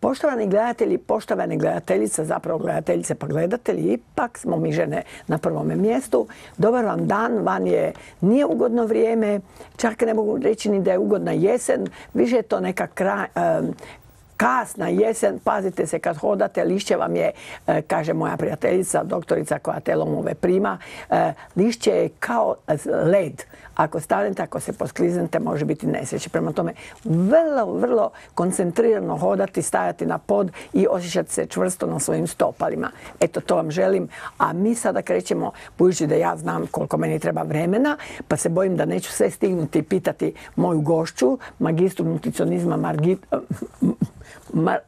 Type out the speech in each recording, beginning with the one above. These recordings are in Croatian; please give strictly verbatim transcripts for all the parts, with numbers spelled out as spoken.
Poštovani gledatelji, poštovane gledateljice, zapravo gledateljice pa gledatelji, ipak smo mi žene na prvome mjestu. Dobar vam dan, van je nije ugodno vrijeme, čak ne mogu reći ni da je ugodna jesen, više je to neka kraj, um, kasna jesen, pazite se kad hodate, lišće vam je, kaže moja prijateljica, doktorica koja telomove prima, lišće je kao led. Ako stanete, ako se poskliznete, može biti nesreće. Prema tome, vrlo, vrlo koncentrirano hodati, stajati na pod i osjećati se čvrsto na svojim stopalima. Eto, to vam želim. A mi sada krećemo, budući da ja znam koliko meni treba vremena, pa se bojim da neću sve stignuti pitati moju gošću, magistru nutricionizma Margitu. Mar...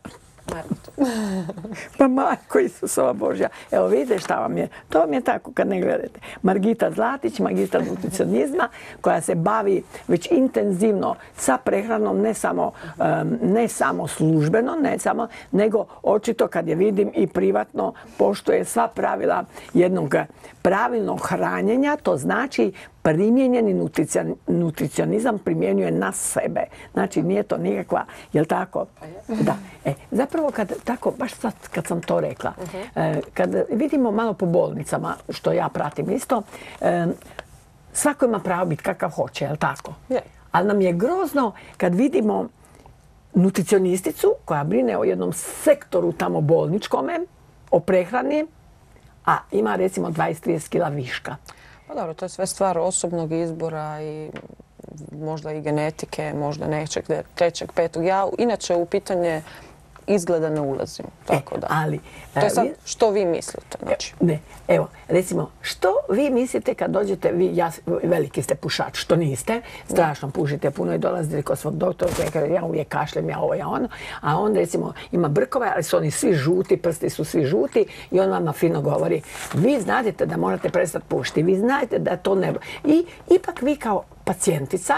Pa majko Isusova Božja. Evo vidite šta vam je. To vam je tako kad ne gledate. Margita Zlatić, magistra nutricionizma, koja se bavi već intenzivno sa prehranom, ne samo, um, ne samo službeno, ne samo, nego očito kad je vidim i privatno poštuje sva pravila jednog pravilnog hranjenja. To znači primijenjeni nutricionizam primjenjuje na sebe. Znači nije to nikakva, jel tako? Da. E, zapravo kad tako, baš sad kad sam to rekla, uh-huh. kad vidimo malo po bolnicama, što ja pratim isto, svako ima pravo biti kakav hoće, jel tako? Yeah. Ali nam je grozno kad vidimo nutricionisticu koja brine o jednom sektoru tamo bolničkome, o prehrani, a ima recimo dvadeset do trideset kila viška. Pa dobro, to je sve stvar osobnog izbora i možda i genetike, možda nečeg trećeg, petog. Ja inače u pitanje izgleda ne ulazim. Tako e, da. Ali, to je sad što vi mislite. Znači. Ne, evo, recimo, što vi mislite kad dođete, vi, ja, veliki ste pušač, što niste, strašno pušite puno i dolazite kod svog doktora koji kaže ja uvijek kašljem, ja ovo, ja ono, a on recimo ima brkove, ali su oni svi žuti, prsti su svi žuti i on vama fino govori, vi znate da morate prestati pušiti, vi znate da to ne... I ipak vi kao pacijentica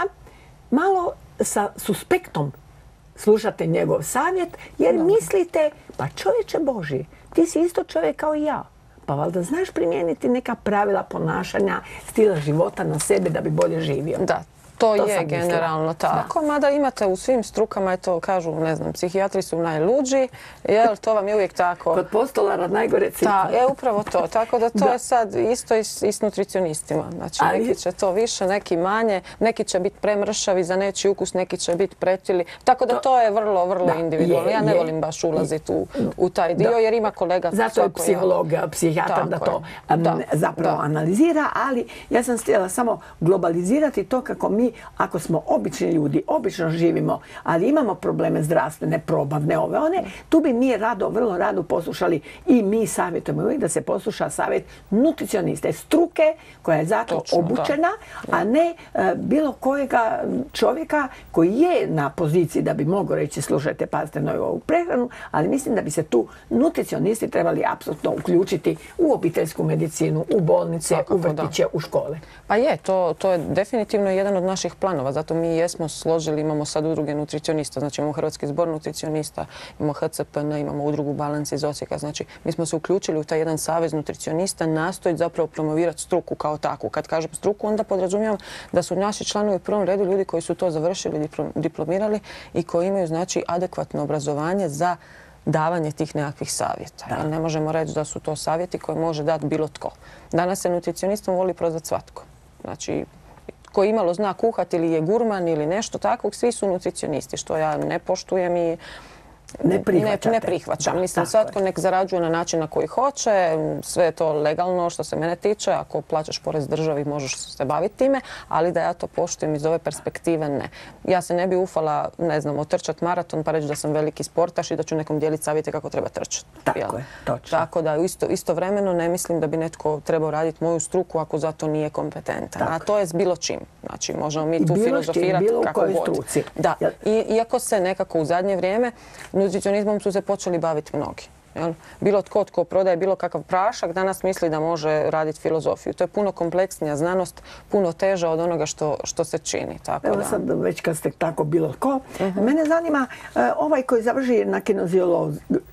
malo sa suspektom slušate njegov savjet jer no. mislite, pa čovječe Božji, ti si isto čovjek kao i ja. Pa valjda znaš primijeniti neka pravila ponašanja, stila života na sebe da bi bolje živio. Da. To, to je generalno tako, da. Mada imate u svim strukama, eto kažu, ne znam, psihijatri su najluđi, jel, to vam je uvijek tako. Kod postolara najgore cipla. Da, je upravo to, tako da to da. je sad isto i s, i s nutricionistima. Znači, ali... neki će to više, neki manje, neki će biti premršavi za nečiji ukus, neki će biti pretili, tako da to, to je vrlo, vrlo da, individualno. Je, ja ne je, volim baš ulaziti u, u taj dio, da. jer ima kolega... Zato je psiholog, psihijatar da to um, da. zapravo da. analizira, ali ja sam htjela samo globalizirati to kako mi ako smo obični ljudi, obično živimo, ali imamo probleme zdravstvene, probavne, ove one, tu bi mi rado, vrlo rado poslušali i mi savjetujemo uvijek da se posluša savjet nutricioniste, struke koja je zato Točno, obučena, da. a ne uh, bilo kojega čovjeka koji je na poziciji da bi mogao reći slušajte, pazite na ovu prehranu, ali mislim da bi se tu nutricionisti trebali apsolutno uključiti u obiteljsku medicinu, u bolnice, Svakako, u vrtiće, da. u škole. Pa je, to, to je definitivno jedan od naših planova. Zato mi jesmo složili, imamo sad udruge nutricionista, znači imamo Hrvatski zbor nutricionista, imamo H C P N, imamo udrugu Balans iz Osijeka. Znači mi smo se uključili u taj jedan savez nutricionista, nastojiti zapravo promovirati struku kao takvu. Kad kažem struku, onda podrazumijem da su naši članovi u prvom redu ljudi koji su to završili, diplomirali i koji imaju znači adekvatno obrazovanje za davanje tih nekakvih savjeta. Da. Ne možemo reći da su to savjeti koje može dati bilo tko. Danas se nutricionistom voli prozvati svatko. Znači, koji imalo zna kuhati ili je gurman ili nešto takvog, svi su nutricionisti, što ja ne poštujem i ne, ne, ne prihvaćam. Da, Mislim, svatko nek zarađuje na način na koji hoće, sve je to legalno što se mene tiče, ako plaćaš porez državi možeš se baviti time, ali da ja to poštujem iz ove perspektive ne. Ja se ne bi ufala, ne znam, otrčati maraton pa reći da sam veliki sportaš i da ću nekom dijeliti savjete kako treba trčati. Tako jel? je, točno. Tako da isto, istovremeno ne mislim da bi netko trebao raditi moju struku ako za to nije kompetentan. Tako. A to je s bilo čim. Znači, možemo mi tu filozofirati kako god. Da. I, iako se nekako u zadnje vrijeme nutricionizmom su se počeli baviti mnogi. Jel? Bilo tko tko prodaje bilo kakav prašak danas misli da može raditi filozofiju. To je puno kompleksnija znanost, puno teža od onoga što, što se čini. Tako Evo da. sad već kad ste tako bilo tko. Uh-huh. Mene zanima uh, ovaj koji završi na kineziologiji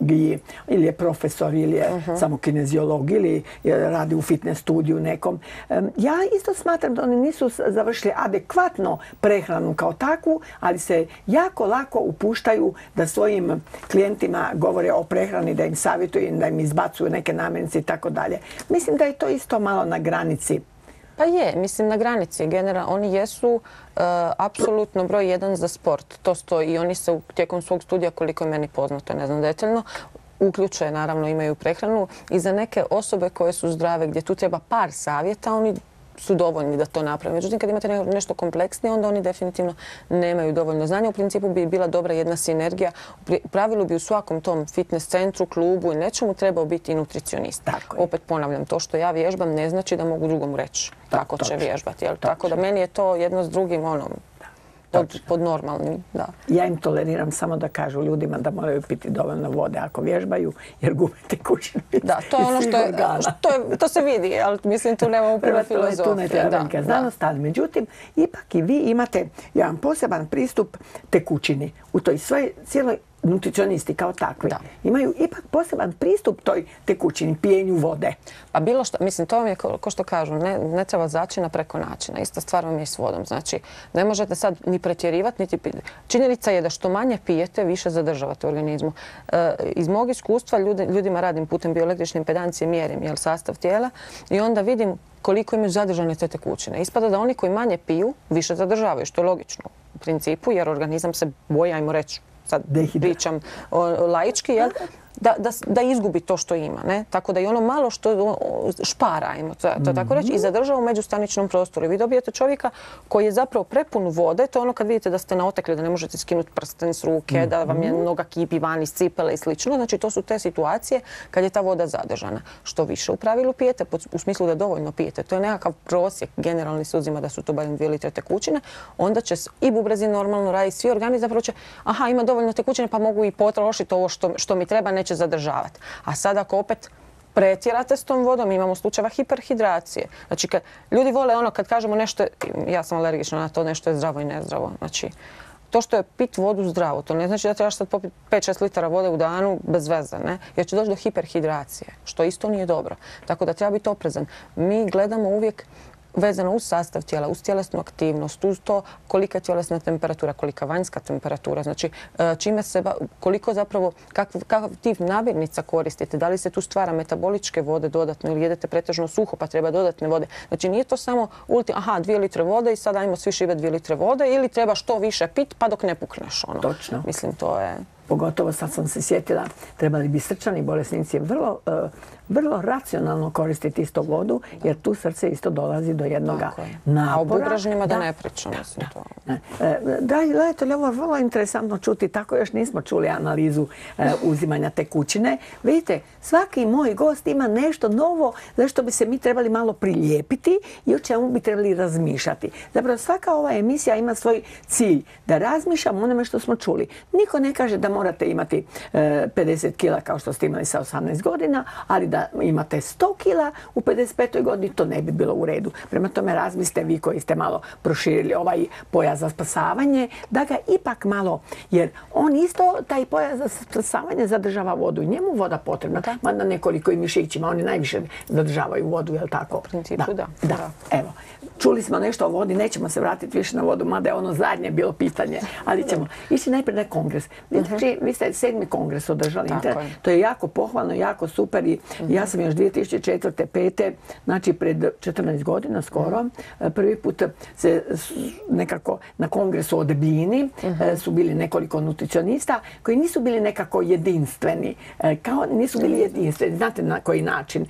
kineziologiji, ili je profesor, ili je samo kineziolog, ili radi u fitness studiju nekom. Ja isto smatram da oni nisu završili adekvatno prehranu kao takvu, ali se jako lako upuštaju da svojim klijentima govore o prehrani, da im savjetuju, da im izbacuju neke namirnice i tako dalje. Mislim da je to isto malo na granici. Pa je, mislim na granici. Generalno, oni jesu uh, apsolutno broj jedan za sport. To stoji i oni se u, tijekom svog studija, koliko je meni poznato, ne znam detaljno, uključuje, naravno imaju prehranu i za neke osobe koje su zdrave, gdje tu treba par savjeta, oni su dovoljni da to naprave. Međutim, kad imate nešto kompleksnije, onda oni definitivno nemaju dovoljno znanja. U principu bi bila dobra jedna sinergija. U pravilu bi u svakom tom fitness centru, klubu i nečemu trebao biti i nutricionist. Opet ponavljam, to što ja vježbam ne znači da mogu drugom reći kako će vježbati. Tako da meni je to jedno s drugim onom Pod, pod normalnim, da. Ja im toleriram samo da kažu ljudima da moraju piti dovoljno vode ako vježbaju, jer gube tekućinu iz, da, to je ono što je, što je, to se vidi, ali mislim tu nema upravo filozofije. Tu ne treba velika znanost, ali međutim, ipak i vi imate jedan poseban pristup tekućini u toj svojoj cijeloj nutricionisti kao takvi. Da. Imaju ipak poseban pristup toj tekućini, pijenju vode. Pa bilo što, mislim, to vam je, ko, ko što kažu, ne, ne treba začina preko načina. Ista stvar vam je s vodom. Znači, ne možete sad ni pretjerivati, niti piti. Činjenica je da što manje pijete, više zadržavate u organizmu. E, iz mog iskustva ljudi, ljudima radim putem bioelektrične impedancije, mjerim jel, sastav tijela i onda vidim koliko imaju zadržane te tekućine. Ispada da oni koji manje piju, više zadržavaju, što je logično u principu, jer organizam se boji, ajmo reći, sad pričam laički, jel? Da, da, da izgubi to što ima. Ne? Tako da i ono malo što špara, ajmo to, to tako reći, i zadržava u međustaničnom prostoru. I vi dobijete čovjeka koji je zapravo prepun vode, to je ono kad vidite da ste naotekli, da ne možete skinuti prsten s ruke, da vam je noga kipi van iz cipele i slično. Znači to su te situacije kad je ta voda zadržana. Što više u pravilu pijete, u smislu da dovoljno pijete, to je nekakav prosjek, generalni se uzima da su to barem dvije litre tekućine, onda će i bubrezi normalno raditi, svi organi zapravo će, aha, ima dovoljno tekućine pa mogu i potrošiti ovo što, što mi treba, neće zadržavati. A sad ako opet pretjerate s tom vodom, imamo slučajeva hiperhidracije. Znači, kad ljudi vole ono kad kažemo nešto, ja sam alergična na to, nešto je zdravo i nezdravo. Znači, to što je pit vodu zdravo, to ne znači da trebaš sad popiti pet šest litara vode u danu bez veze, ne? Jer će doći do hiperhidracije, što isto nije dobro. Tako da treba biti oprezan. Mi gledamo uvijek vezano uz sastav tijela, uz tjelesnu aktivnost, uz to kolika je tjelesna temperatura, kolika vanjska temperatura, znači čime se, koliko zapravo, kakav, kakav tip namirnica koristite, da li se tu stvara metaboličke vode dodatno ili jedete pretežno suho pa treba dodatne vode. Znači nije to samo ulti, aha, dvije litre vode i sad ajmo svi šibati dvije litre vode ili treba što više pit pa dok ne pukneš ono. Točno. Mislim, to je... Pogotovo sad sam se sjetila, trebali bi srčani bolesnici vrlo, uh, vrlo racionalno koristiti isto vodu, jer tu srce isto dolazi do jednog napora. A o bubražnjima da, da ne pričam. Mislim, to. E, dragi gledatelji, ovo je vrlo interesantno čuti, tako još nismo čuli analizu e, uzimanja tekućine. Vidite, svaki moj gost ima nešto novo za što bi se mi trebali malo prilijepiti i o čemu bi trebali razmišljati. Zapravo svaka ova emisija ima svoj cilj, da razmišljamo o onome što smo čuli. Niko ne kaže da morate imati e, pedeset kila kao što ste imali sa osamnaest godina, ali da imate sto kila u pedeset petoj godini, to ne bi bilo u redu. Prema tome razmislite vi koji ste malo proširili ovaj pojas za spasavanje, da ga ipak malo, jer on isto, taj pojas za spasavanje zadržava vodu i njemu voda potrebna, mada nekoliko i mišićima, oni najviše zadržavaju vodu, je li tako? U principu da. Da, da. Evo. Čuli smo nešto o vodi, nećemo se vratiti više na vodu, mada je ono zadnje bilo pitanje, ali ćemo ići najprije na kongres. Znači, vi ste sedmi kongres održali, to je jako pohvalno, jako super i ja sam još dvije tisuće četvrte. pete. znači pred četrnaest godina skoro, prvi put se nekako na kongresu o debljini su bili nekoliko nutricionista koji nisu bili nekako jedinstveni, kao nisu bili jedinstveni, znate na koji način.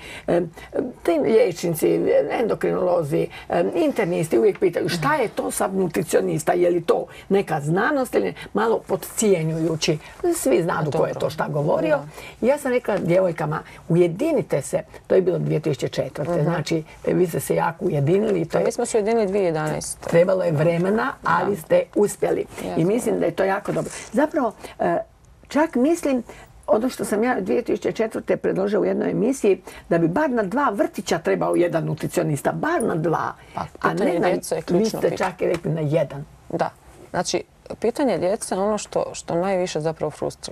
Ti liječnici, endokrinolozi, internisti uvijek pitaju šta je to sad nutricionista, je li to neka znanost ili malo podcijenjujući. Svi znaju ko je to šta govorio. Ja sam rekla djevojkama, ujedinite se, to je bilo dvije tisuće četvrte. Znači, vi ste se jako ujedinili. To je... Mi smo se ujedinili dvije tisuće jedanaeste. Trebalo je vremena, ali ste uspjeli. I mislim da je to jako dobro. Zapravo, čak mislim, ono što sam ja dvije tisuće četvrte predložila u jednoj emisiji, da bi bar na dva vrtića trebao jedan nutricionista. Bar na dva. Pa, a ne na, vi ste čak i rekli na jedan. Da. Znači, pitanje djece je ono što, što najviše zapravo frustrira.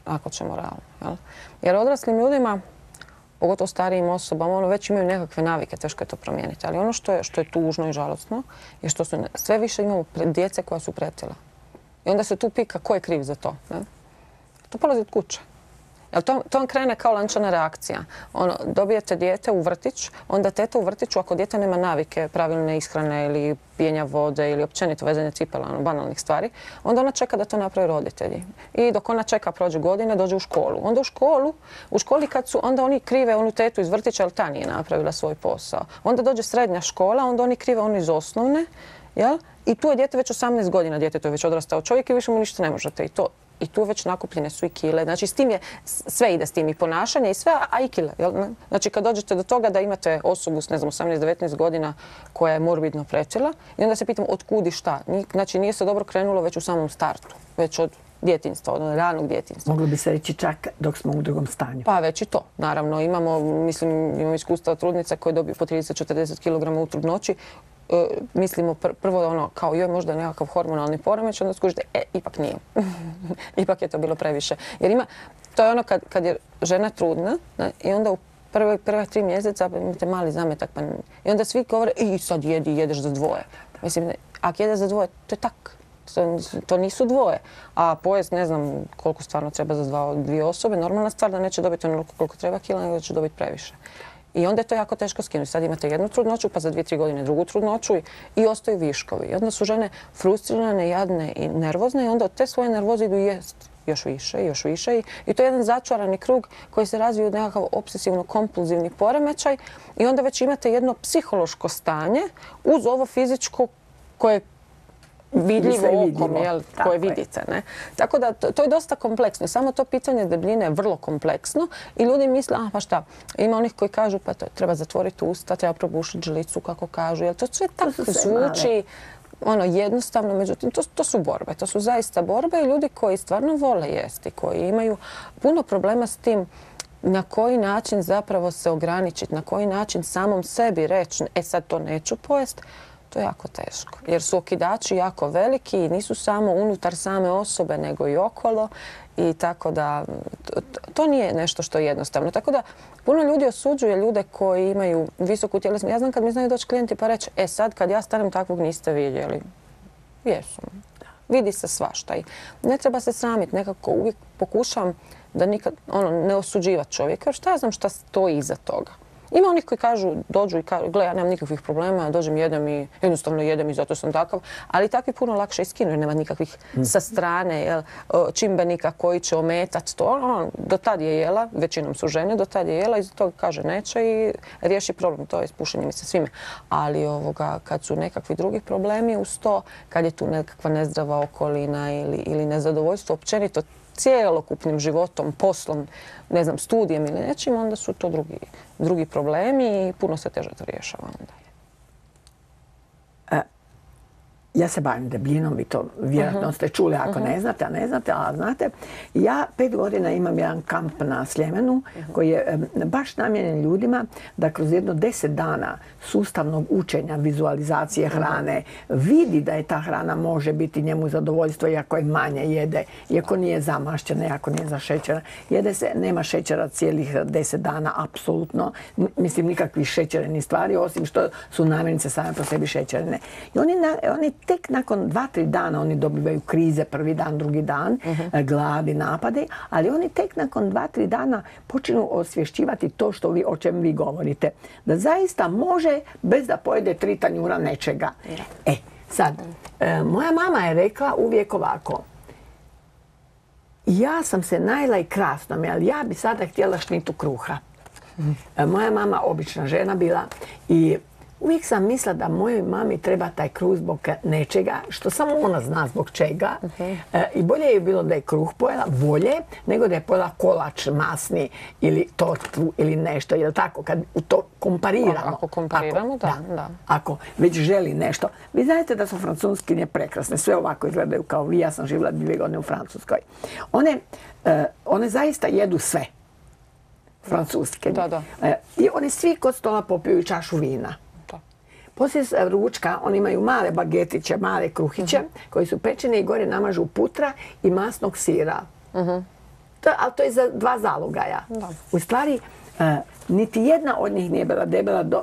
ako ćemo realno. Jel? Jer odraslim ljudima, pogotovo starijim osobama, ono već imaju nekakve navike, teško je to promijeniti. Ali ono što je, što je tužno i žalosno je što su sve više imamo djece koja su pretila. I onda se tu pika ko je kriv za to. Ne? To polazi od kuće. Jel to, to vam krene kao lančana reakcija. Ono, dobijete dijete u vrtić, onda teta u vrtiću, ako dijete nema navike pravilne ishrane ili pijenja vode ili općenito vezanje cipela, ono, banalnih stvari, onda ona čeka da to naprave roditelji. I dok ona čeka prođe godine, dođe u školu. Onda u školu, u školi kad su, onda oni krive onu tetu iz vrtića, jer ta nije napravila svoj posao. Onda dođe srednja škola, onda oni krive onu iz osnovne, jel? I tu je dijete već osamnaest godina, dijete to je već odrastao čovjek i više mu ništa ne možete. I to I tu već nakupljene su i kile. Znači, s tim je, sve ide s tim i ponašanje i sve, a i kile. Jel? Znači, kad dođete do toga da imate osobu s, ne znam, osamnaest devetnaest godina koja je morbidno pretila i onda se pitamo od kud i šta. Znači, nije se dobro krenulo već u samom startu, već od djetinjstva, od ranog djetinjstva. Moglo bi se reći čak dok smo u drugom stanju. Pa već i to. Naravno, imamo, mislim, imamo iskustva trudnica koje dobiju po trideset do četrdeset kilograma u trudnoći. E, mislimo pr prvo ono kao joj možda nekakav hormonalni poremećaj, onda skužite, e, ipak nije. Ipak je to bilo previše. Jer ima, to je ono kad, kad je žena trudna, ne, i onda u prve, prve tri mjeseca imate mali zametak. Pa, i onda svi govore, i sad jedi, jedeš za dvoje. Mislim, ne, ako jedeš za dvoje, to je tak. To, to nisu dvoje. A pojest, ne znam koliko stvarno treba za dva, dvije osobe, normalna stvar da neće dobiti onoliko koliko treba kila, nego da će dobiti previše. I onda je to jako teško skinuti. Sad imate jednu trudnoću, pa za dvije, tri godine drugu trudnoću i, i ostaju viškovi. I onda su žene frustrirane, jadne i nervozne i onda od te svoje nervoze idu jest još više, još više. I, i to je jedan začarani krug koji se razvije u nekakav obsesivno-kompulzivni poremećaj i onda već imate jedno psihološko stanje uz ovo fizičko koje vidljivo okom, jel, koje vidite. Ne? Tako da to, to je dosta kompleksno. Samo to pitanje debljine je vrlo kompleksno i ljudi misle, a pa šta, ima onih koji kažu pa to, treba zatvoriti usta, treba probušiti žlicu kako kažu. Jel, to sve tako zvuči ono, jednostavno, međutim, to, to su borbe. To su zaista borbe i ljudi koji stvarno vole jesti, koji imaju puno problema s tim na koji način zapravo se ograničiti, na koji način samom sebi reći, e sad to neću pojesti. To je jako teško, jer su okidači jako veliki i nisu samo unutar same osobe, nego i okolo. I tako da, to, to nije nešto što je jednostavno. Tako da, puno ljudi osuđuje ljude koji imaju visoku tjelesnu. Ja znam kad mi znaju doći klijenti pa reći, e sad kad ja stanem takvog niste vidjeli. Jesu. Vidi se svašta. I ne treba se sramiti, nekako uvijek pokušam da nikad ono, ne osuđivati čovjeka, jer šta ja znam šta stoji iza toga. Ima onih koji kažu, dođu i kažu, gle, ja nemam nikakvih problema, dođem, jedem i jednostavno jedem i zato sam takav. Ali takvi puno lakše iskinu jer nema nikakvih sa strane jel, čimbenika koji će ometati to. On, do tad je jela, većinom su žene, do tad je jela i za toga kaže neće i riješi problem. To je spušenje mi se svime. Ali ovoga, kad su nekakvi drugi problemi uz to, kad je tu nekakva nezdrava okolina ili, ili nezadovoljstvo općenito cijelokupnim životom, poslom, ne znam, studijem ili nečim, onda su to drugi, drugi problemi i puno se teže to rješava onda. E, ja se bavim debljinom, vi to vjerojatno ste čuli ako ne znate, a ne znate, a znate. Ja pet godina imam jedan kamp na Sljemenu koji je baš namijenjen ljudima da kroz jedno deset dana sustavnog učenja, vizualizacije hrane, vidi da je ta hrana može biti njemu zadovoljstvo iako je manje jede, iako nije zamašćena, iako nije zašećena. Jede se, nema šećera cijelih deset dana, apsolutno. Mislim, nikakvih šećerenih stvari, osim što su namirnice same po sebi šećerene. I oni, oni tek nakon dva, tri dana oni dobivaju krize, prvi dan, drugi dan, uh-huh. gladi, napade, ali oni tek nakon dva, tri dana počinu osvješćivati to što vi, o čem vi govorite. Da zaista može bez da pojede tri tanjura nečega. E, sad, e, moja mama je rekla uvijek ovako. Ja sam se najela i krasno, ali ja bi sada htjela šnitu kruha. E, moja mama obična žena bila i uvijek sam mislila da mojoj mami treba taj kruh zbog nečega, što samo ona zna zbog čega. Uh-huh. E, I bolje je bilo da je kruh pojela, bolje, nego da je pojela kolač masni ili tostu ili nešto. Jel tako? Kad to kompariramo. Ako kompariramo, ako, da, da. da. Ako već želi nešto. Vi znate da su francuskinje prekrasne. Sve ovako izgledaju kao vi. Ja sam živjela dvije godine u Francuskoj. One, e, one zaista jedu sve. Francuske. Da, da. E, I oni svi kod stola popiju čašu vina. Poslije ručka oni imaju male bagetiće, male kruhiće uh-huh. koji su pečeni i gore namažu putra i masnog sira. Uh-huh. ali to je za dva zalogaja. Da. U stvari, e, niti jedna od njih nije bila debela, do,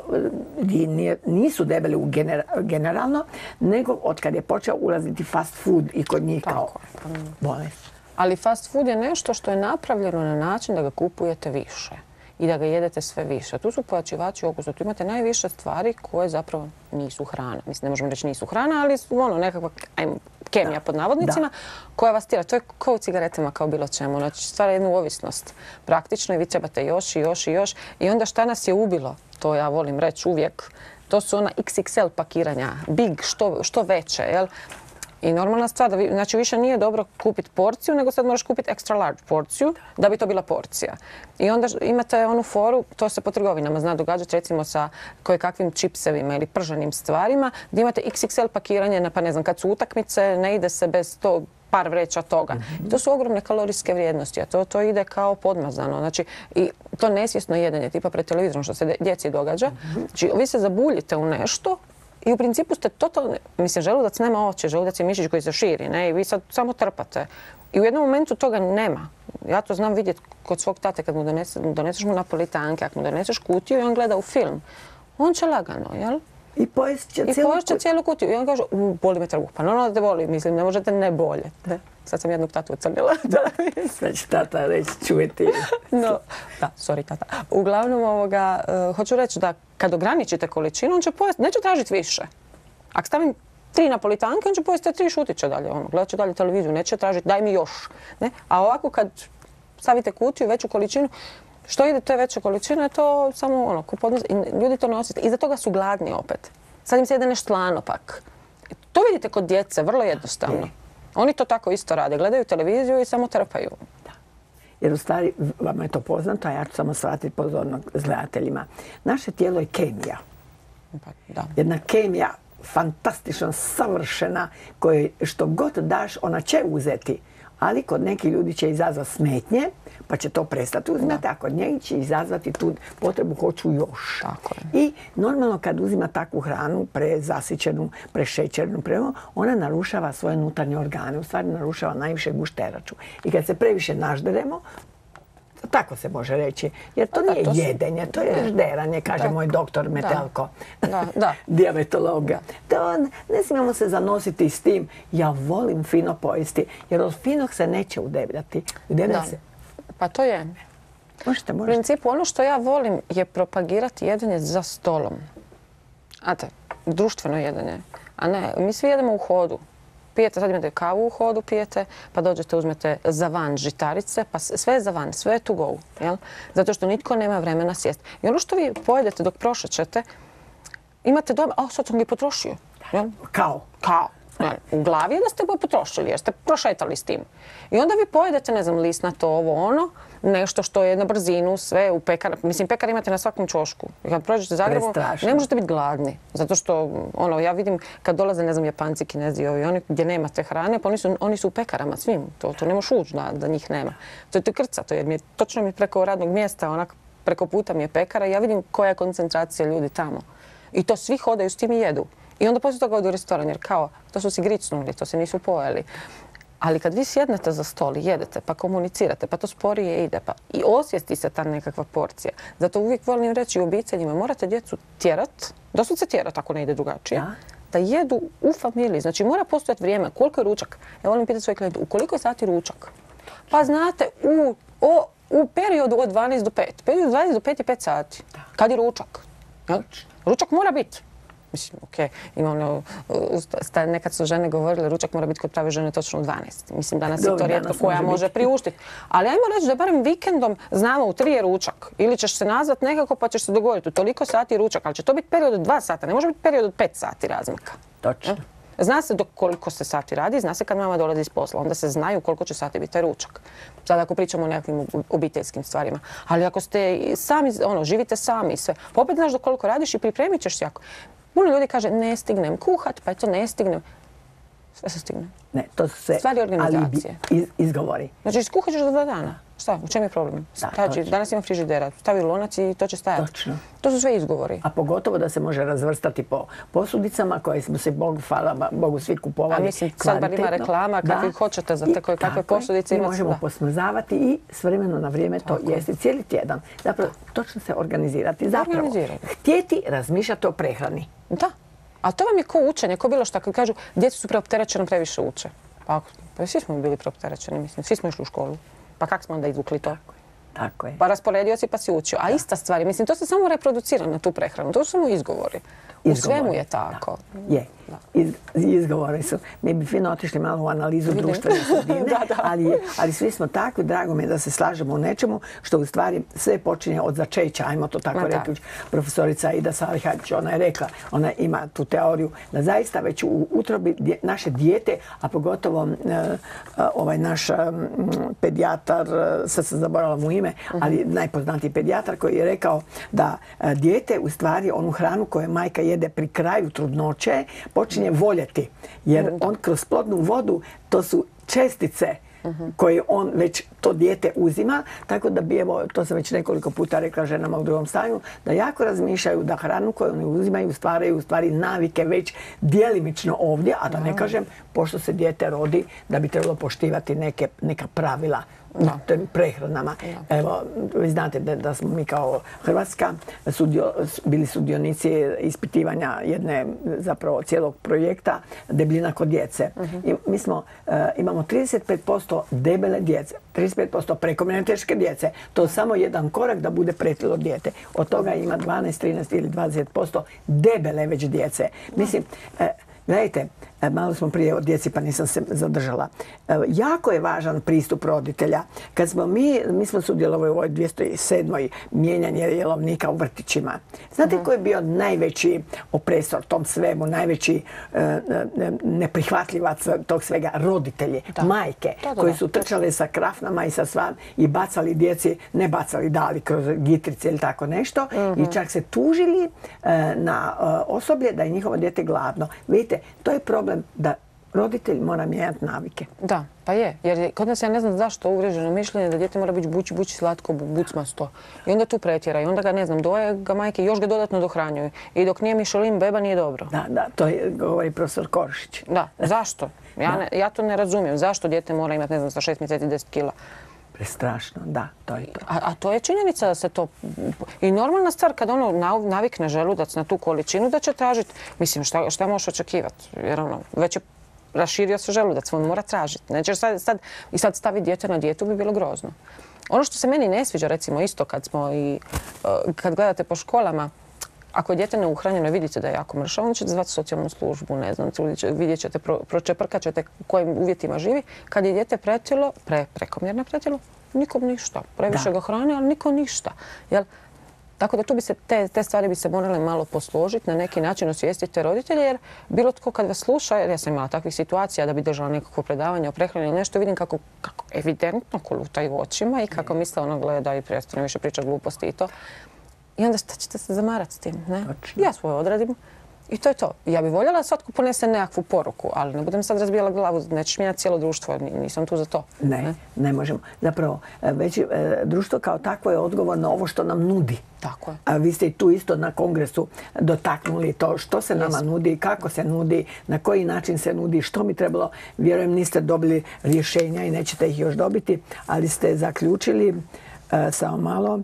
nije, nisu debeli u gener, generalno, nego od kad je počeo ulaziti fast food i kod njih kao bolest. Ali fast food je nešto što je napravljeno na način da ga kupujete više i da ga jedete sve više. Tu su pojačivači okusa. Tu imate najviše stvari koje zapravo nisu hrana. Mislim, ne možemo reći nisu hrana, ali su ono nekakva ajmo, kemija pod navodnicima koja vas tjera. To je kao u cigaretama, kao bilo čemu. Znači, stvara jednu ovisnost praktično i vi trebate još i još i još. I onda šta nas je ubilo, to ja volim reći uvijek, to su ona iks iks el pakiranja, big, što, što veće, jel? I normalna stvar, da vi, znači više nije dobro kupiti porciju, nego sad moraš kupiti extra large porciju da bi to bila porcija. I onda imate onu foru, to se po trgovinama zna događati recimo sa kojekakvim čipsevima ili prženim stvarima, gdje imate iks iks el pakiranje, na, pa ne znam, kad su utakmice, ne ide se bez to par vreća toga. Mm-hmm. To su ogromne kalorijske vrijednosti, a to, to ide kao podmazano. Znači, i to nesvjesno jedenje, tipa pred televizorom, što se djeci događa. Mm-hmm. Znači, vi se zabuljite u nešto, i u principu ste totalno, mislim, želudac nema oči, želudac je mišić koji se širi, ne, i vi sad samo trpate. I u jednom momentu toga nema. Ja to znam vidjeti kod svog tate kad mu donese, doneseš mu napolitanke, ako mu doneseš kutiju i on gleda u film, on će lagano, jel? I pojest će cijelu, cijelu kutiju. I on kaže, u, boli me trbuh. Pa normalno da te boli, mislim, ne možete ne boljeti. Sad sam jednog tatu ocrnila. Sad će tata reći, čujete. No, da, sorry tata. Uglavnom, ovoga, uh, hoću reći da kad ograničite količinu, on će pojesti, neće tražiti više. Ako stavim tri napolitanke, on će pojesti tri, šutit će dalje. Ono, gledat će dalje televiziju, neće tražiti, daj mi još. Ne? A ovako kad stavite kutiju, veću količinu, što ide te veće količine, to samo ono, ljudi to nosite. Iza toga su gladni opet. Sad im se jede nešto slano pak. To vidite kod djece, vrlo jednostavno. Oni to tako isto rade. Gledaju televiziju i samo trpaju. Da. Jer u stvari, vama je to poznato, a ja ću samo shvatiti pozornost gledateljima. Naše tijelo je kemija. Pa, da. Jedna kemija fantastično savršena, koje što god daš, ona će uzeti. Ali kod nekih ljudi će izazvati smetnje, pa će to prestati uzimati, a kod njih će izazvati tu potrebu hoću još. Tako je. I normalno kad uzima takvu hranu, prezasićenu, prešećernu, pre, ona narušava svoje unutarnje organe, u stvari narušava najviše gušteraču. I kad se previše nažderemo, tako se može reći, jer to nije to su... jedenje, to je žderanje, kaže da. Moj doktor Metelko, da. Da. dijabetologa. To ne smijemo se zanositi s tim, ja volim fino pojesti, jer od finog se neće udebljati. Udeblja se. Pa to je. Možete, možete. U principu, ono što ja volim je propagirati jedenje za stolom. Znate, društveno jedenje. A ne, mi svi jedemo u hodu. Pijete, sad imate kavu u hodu, pijete, pa dođete, uzmete za van žitarice, pa sve je za van, sve je to go, jel? Zato što nitko nema vremena sjesti. I ono što vi pojedete dok prošećete, imate doma, a sad sam ga potrošio. Jel? Kao? Kao. Jel? U glavi je da ste ga potrošili jer ste prošetali s tim. I onda vi pojedete, ne znam, lisnato ovo ono, nešto što je na brzinu, sve u pekar. Mislim, pekar imate na svakom čošku. I kad prođete Zagrebu, ne možete biti gladni. Zato što, ono, ja vidim kad dolaze, ne znam, Japanci, Kinezi, ovi, oni gdje nema te hrane, pa oni su, oni su u pekarama svim. To, to ne možeš ući da, da njih nema. To je to krcato, jer mi je, točno mi preko radnog mjesta, onak, preko puta mi je pekara i ja vidim koja je koncentracija ljudi tamo. I to svi hodaju s tim i jedu. I onda poslije toga odu u restoran, jer kao, to su si gricnuli, to se nisu pojeli. Ali kad vi sjednete za stol i jedete, pa komunicirate, pa to sporije ide, pa i osvijesti se ta nekakva porcija. Zato uvijek volim reći u obiteljima, morate djecu tjerat, doslovce tjerat ako ne ide drugačije, da, da jedu u familiji. Znači mora postojati vrijeme, koliko je ručak. Ja volim pitati svoje klijente, u koliko je sati ručak? Pa znate, u, o, u periodu od dvanaest do pet. Period od dvanaest do pet je pet sati. Da. Kad je ručak? Ja? Ručak mora biti. Mislim, okej, okay. Ono, nekad su žene govorile ručak mora biti kod prave žene točno u dvanaest. Mislim, danas je to rijetko koja može priuštiti. Ali ajmo reći da barem vikendom znamo u tri je ručak. Ili ćeš se nazvat nekako pa ćeš se dogovoriti u toliko sati ručak, ali će to biti period od dva sata, ne može biti period od pet sati razlika. Točno. Zna se do koliko se sati radi, zna se kad mama dolazi iz posla, onda se znaju koliko će sati biti taj ručak. Sad ako pričamo o nekakvim obiteljskim stvarima. Ali ako ste sami, ono, živite sami i sve, pa opet znaš do koliko radiš i pripremit ćeš se jako. Puno ljudi kaže ne stignem kuhat, pa eto ne stignem. Sve se stigne. Ne, to su sve stvari organizacije. Alibi, iz, izgovori. Znači iskuhat ćeš za dva dana. Šta? U čem je problem? Da, Znači, danas ima frižidera, stavi lonac i to će stajati. Točno. To su sve izgovori. A pogotovo da se može razvrstati po posudicama koje smo se, Bogu hvala, Bogu svi kupovali. A mislim, sad bar ima reklama kakvi hoćete za te koje kakve posudice. I možemo posmrzavati i s vremena na vrijeme to jesti cijeli tjedan. Zapravo, točno se organizirati. Zapravo, htjeti razmišljati o prehrani. Da. A to vam je ko učenje, ko bilo šta. Kad kažu, djeca su preopterećena, previše uče. Pa, pa svi smo bili preopterećeni, mislim. Svi smo išli u školu. Pa kako smo onda izvukli to? Tako je. Pa rasporedio si pa si učio. A ista stvar, mislim, to se samo reproducira na tu prehranu. To su samo izgovori. U svemu je tako. Je. Izgovori su. Mi bi fino otišli malo u analizu društvene sredine, ali svi smo takvi, drago mi je da se slažemo u nečemu, što u stvari sve počinje od začeća, ajmo to tako rekli. Profesorica Ida Salihać, ona je rekla, ona ima tu teoriju da zaista već u utrobi naše dijete, a pogotovo ovaj naš pedijatar, sad sam zaboravila mu ime, ali najpoznatiji pedijatar koji je rekao da dijete u stvari onu hranu koju majka jede pri kraju trudnoće počinje voljeti, jer on kroz plodnu vodu, to su čestice koje on već to dijete uzima, tako da bi, evo, to sam već nekoliko puta rekla ženama u drugom stanju, da jako razmišljaju da hranu koju oni uzimaju stvaraju u stvari navike već djelimično ovdje, a da ne kažem, pošto se dijete rodi, da bi trebalo poštivati neke, neka pravila u tim prehranama. Evo, vi znate da, da smo mi kao Hrvatska sudio, bili sudionici ispitivanja jedne, zapravo cijelog projekta debljina kod djece. I mi smo, e, imamo trideset pet posto debele djece, trideset pet posto prekomjerne teške djece. To je samo jedan korak da bude pretilo dijete. Od toga ima dvanaest, trinaest ili dvadeset posto debele već djece. Mislim, e, gledajte, malo smo prije o djeci pa nisam se zadržala. Jako je važan pristup roditelja. Kad smo mi, mi smo sudjelovali u ovoj dvjesto sedmoj mijenjanje jelovnika u vrtićima. Znate koji je bio najveći opresor tom svemu, najveći neprihvatljivac tog svega? Roditelji, majke, koji su trčale sa krafnama i sa svan i bacali djeci, ne bacali, dali kroz gitrice ili tako nešto i čak se tužili na osoblje da je njihovo dijete gladno. Vidite, to je problem da roditelj mora mijenjati navike. Da, pa je. Jer kod nas ja ne znam zašto uvriježeno mišljenje da dijete mora biti bući, bući slatko, bucmasto. I onda tu pretjera. I onda ga, ne znam, doje ga majke, još ga dodatno dohranjuju. I dok nije Mišelin beba, nije dobro. Da, da, to je, govori profesor Koršić. Da, zašto? Ja, ne, ja to ne razumijem. Zašto dijete mora imati, ne znam, sa šest mjeseci deset kila? Prestrašno, da, to je to. A, a to je činjenica da se to... I normalna stvar kad ono navikne želudac na tu količinu da će tražiti, mislim, šta, šta možeš očekivati? Jer ono, već je raširio se želudac, on mora tražiti. Nećeš sad, sad, i sad staviti dijete na dijetu bi bilo grozno. Ono što se meni ne sviđa, recimo isto kad smo i kad gledate po školama, ako je dijete neuhranjeno i vidite da je jako mršavo, onda ćete zvati socijalnu službu, ne znam, vidjet ćete, pročeprkat ćete u kojim uvjetima živi. Kad je dijete pretilo, pre, prekomjerno pretilo, nikom ništa. Previše ga hrane, ali niko ništa. Jel? Tako da tu bi se, te, te stvari bi se morale malo posložiti, na neki način osvijestiti te roditelje, jer bilo tko kad vas sluša, jer ja sam imala takvih situacija da bi držala nekakvo predavanje o prehrani ili nešto, vidim kako, kako evidentno kolutaju očima i kako misle ono gleda i prestane više pričati gluposti i to. I onda ćete se zamarati s tim, ne? Ja svoje odradim i to je to. Ja bih voljela da svatko ponese nekakvu poruku, ali ne budem sad razbijala glavu, nećeš mijenjati cijelo društvo, nisam tu za to. Ne, ne, ne možemo. Zapravo, već društvo kao takvo je odgovorno ovo što nam nudi. Tako je. A vi ste i tu isto na kongresu dotaknuli to što se nama nudi, kako se nudi, na koji način se nudi, što mi trebalo. Vjerujem, niste dobili rješenja i nećete ih još dobiti, ali ste zaključili samo malo.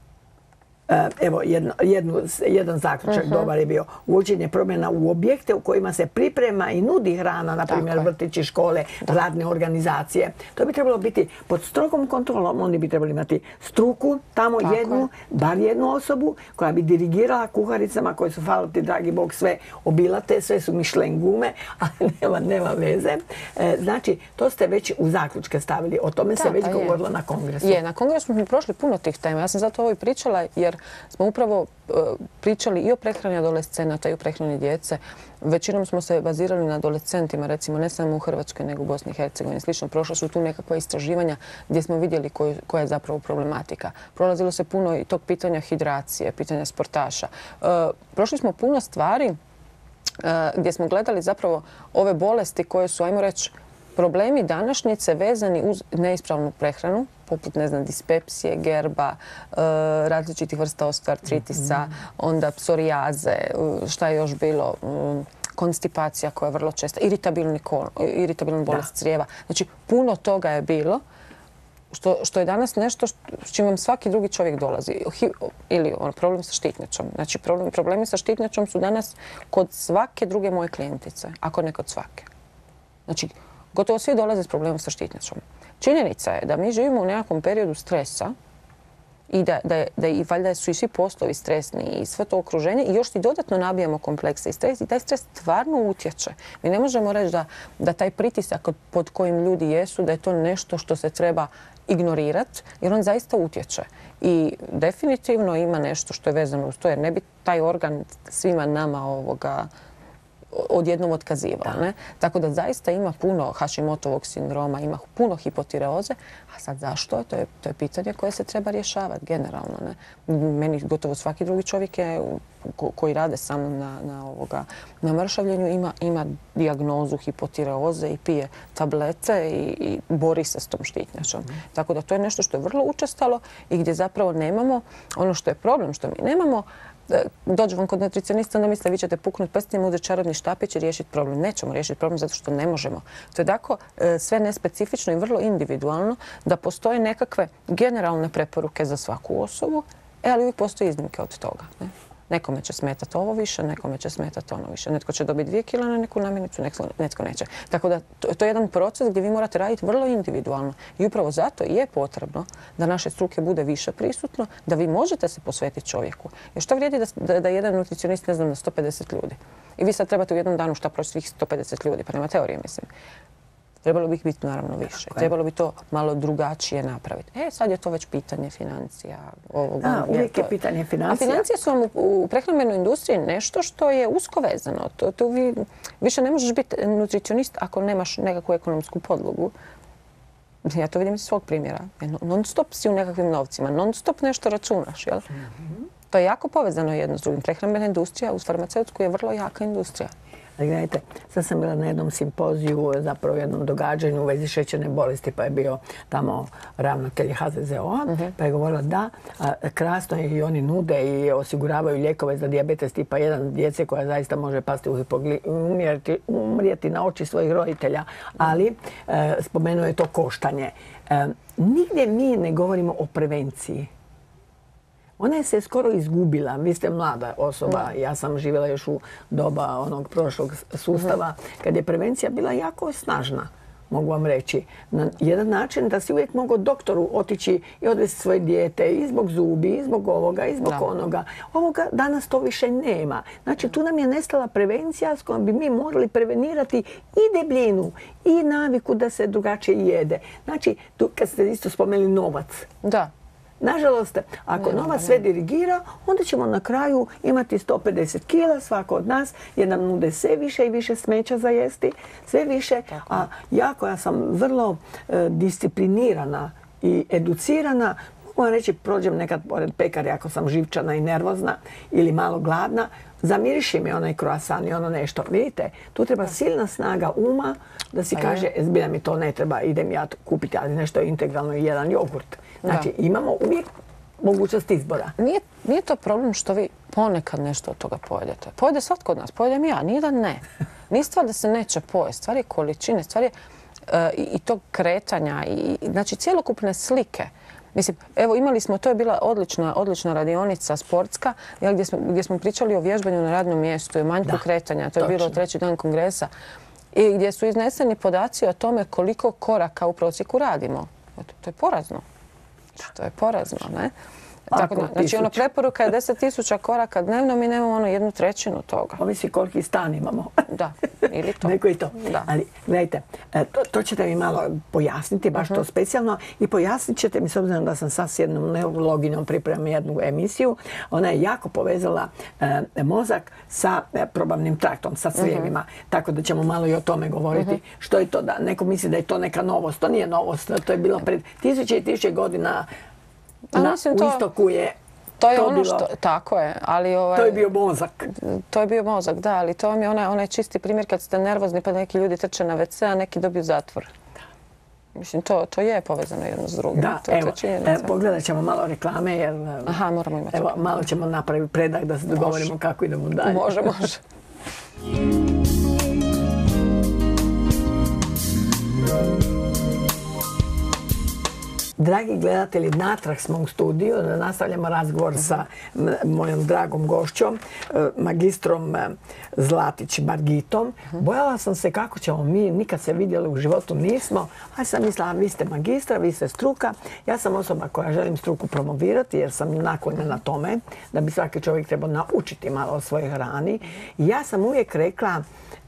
Evo, jedno, jednu, jedan zaključak uh-huh. dobar je bio. Uvođenje promjena u objekte u kojima se priprema i nudi hrana, na primjer vrtići, škole, da. radne organizacije. To bi trebalo biti pod strogom kontrolom. Oni bi trebali imati struku, tamo Tako jednu, je. bar jednu osobu koja bi dirigirala kuharicama koje su, hvala ti dragi Bog, sve obilate, sve su Michelin gume, ali nema, nema veze. E, znači, to ste već u zaključke stavili. O tome da, se već govorilo je. na kongresu. Je, na kongresu smo prošli puno tih tema. Ja sam zato ovo i pričala jer smo upravo uh, pričali i o prehrani adolescenata i o prehrani djece. Većinom smo se bazirali na adolescentima, recimo ne samo u Hrvatskoj nego u Bosni i Hercegovini. Slično, prošla su tu nekakva istraživanja gdje smo vidjeli koji, koja je zapravo problematika. Prolazilo se puno i tog pitanja hidracije, pitanja sportaša. Uh, prošli smo puno stvari uh, gdje smo gledali zapravo ove bolesti koje su, ajmo reći, problemi današnjice vezani uz neispravnu prehranu, poput, ne znam, dispepsije, gerba, različitih vrsta osteoartritisa, onda psorijaze, šta je još bilo, konstipacija koja je vrlo česta, iritabilna bolest crijeva. Znači, puno toga je bilo što je danas nešto s čim vam svaki drugi čovjek dolazi. Ili problem sa štitnjačom. Znači, problemi sa štitnjačom su danas kod svake druge moje klijentice, ako ne kod svake. Znači, gotovo svi dolaze s problemom sa štitnjačom. Činjenica je da mi živimo u nekakvom periodu stresa i da, da, da i valjda su i svi poslovi stresni i sve to okruženje i još ti dodatno nabijamo komplekse i stres i taj stres stvarno utječe. Mi ne možemo reći da, da taj pritisak pod kojim ljudi jesu, da je to nešto što se treba ignorirati jer on zaista utječe. I definitivno ima nešto što je vezano uz to jer ne bi taj organ svima nama ovoga odjednom otkazivao. Ne? Tako da zaista ima puno Hashimotovog sindroma, ima puno hipotireoze. A sad zašto? To je, to je pitanje koje se treba rješavati generalno. Ne? Meni gotovo svaki drugi čovjek je, ko, koji rade samo na, na, ovoga, na mršavljenju ima, ima dijagnozu hipotireoze i pije tablete i, i bori se s tom štitnjačom. Mm. Tako da to je nešto što je vrlo učestalo i gdje zapravo nemamo, ono što je problem, što mi nemamo, dođu vam kod nutricionista, onda mislite vi ćete puknuti prstima, uzeti čarobni štapić i riješiti problem. Nećemo riješiti problem zato što ne možemo. To je tako sve nespecifično i vrlo individualno da postoje nekakve generalne preporuke za svaku osobu, e, ali uvijek postoje iznimke od toga. Ne? Nekome će smetati ovo više, nekome će smetati ono više. Netko će dobiti dvije kila na neku namirnicu, netko neće. Tako da to, to je jedan proces gdje vi morate raditi vrlo individualno. I upravo zato je potrebno da naše struke bude više prisutno, da vi možete se posvetiti čovjeku. Jer što vrijedi da, da, da jedan nutricionist, ne znam, na sto pedeset ljudi. I vi sad trebate u jednom danu šta proći svih sto pedeset ljudi, pa nema teorije, mislim. Trebalo bi ih biti naravno više. Trebalo bi to malo drugačije napraviti. E, sad je to već pitanje financija. Ovoga, A, uvijek je pitanje financija. A financije su vam u, u prehrambenoj industriji nešto što je usko vezano. To, to vi, više ne možeš biti nutricionist ako nemaš nekakvu ekonomsku podlogu. Ja to vidim iz svog primjera. Non stop si u nekakvim novcima. Non stop nešto računaš. Jel? Mm-hmm. To je jako povezano jedno s drugim. Prehrambena industrija uz farmaceutsku je vrlo jaka industrija. Gledajte, sad sam bila na jednom simpoziju, zapravo jednom događanju u vezi šećerne bolesti, pa je bio tamo ravnatelj H Z Z O-a, uh-huh. pa je govorila da a, krasno je i oni nude i osiguravaju lijekove za dijabetes tipa jedan djece koja zaista može pasti u hipogli, umrijeti, umrijeti na oči svojih roditelja, ali e, spomenuo je to koštanje. E, nigdje mi ne govorimo o prevenciji. Ona je se skoro izgubila. Vi ste mlada osoba. Ja sam živjela još u doba onog prošlog sustava kad je prevencija bila jako snažna, mogu vam reći. Na jedan način da si uvijek mogao doktoru otići i odvesti svoje dijete i zbog zubi, i zbog ovoga, i zbog onoga. Ovoga danas to više nema. Znači tu nam je nestala prevencija s kojom bi mi morali prevenirati i debljinu i naviku da se drugačije jede. Znači, tu kad ste isto spomenuli novac. Da. Nažalost, ako novac sve dirigira, onda ćemo na kraju imati sto pedeset kila svako od nas, jer nam nude sve više i više smeća za jesti, sve više. A ja koja sam vrlo e, disciplinirana i educirana, mogu vam reći, prođem nekad pored pekare ako sam živčana i nervozna ili malo gladna, zamiriši mi onaj croissant i ono nešto. Vidite, tu treba silna snaga uma da si kaže, zbilja mi to ne treba, idem ja kupiti, ali nešto integralno i jedan jogurt. Znači, da. Imamo uvijek mogućnost izbora. Nije, nije to problem što vi ponekad nešto od toga pojedete. Pojede svatko od nas, pojedem ja, nije da ne. Nije stvar da se neće pojesti, stvar je količine, stvar je uh, i, i tog kretanja, i, znači cjelokupne slike. Mislim, evo imali smo, to je bila odlična, odlična radionica sportska ja, gdje, smo, gdje smo pričali o vježbanju na radnom mjestu i manjku kretanja. To je točno. Bilo treći dan kongresa. I gdje su izneseni podaci o tome koliko koraka u prosjeku radimo. To je porazno. To je porazno, ne? Tako da, znači, ono preporuka je deset tisuća koraka dnevno, mi nemamo ono jednu trećinu toga. Ovisi koliki stan imamo. Da, ili to. Neko i to. Da. Ali, gledajte, to, to ćete mi malo pojasniti, baš uh-huh. to specijalno. I pojasnit ćete mi, s obzirom da sam sad s jednom neurologinjom pripremila jednu emisiju, ona je jako povezala e, mozak sa e, probavnim traktom, sa crijevima. Uh-huh. Tako da ćemo malo i o tome govoriti. Uh-huh. Što je to da neko misli da je to neka novost. To nije novost. To je bilo pred tisuće i tisuće godina. Na, u to... istoku je To je to ono bilo, što, tako je, ali ovaj, to je bio mozak. To je bio mozak, da, ali to vam je onaj, onaj čisti primjer kad ste nervozni pa neki ljudi trče na ve ce, a neki dobiju zatvor. Mislim, to, to je povezano jedno s drugim. Da, to, evo, to je pogledat ćemo malo reklame jer Aha, moramo imati. Evo, malo ćemo napraviti predak da se dogovorimo kako idemo dalje. Može, može. Dragi gledatelji, natrag smo u studiju, nastavljamo razgovor sa mojom dragom gošćom, magistrom Zlatić Margitom. Bojala sam se kako ćemo mi, nikad se vidjeli u životu nismo, a sam mislila, vi ste magistra, vi ste struka. Ja sam osoba koja želim struku promovirati jer sam naklonjena tome da bi svaki čovjek trebao naučiti malo o svojoj hrani. I ja sam uvijek rekla,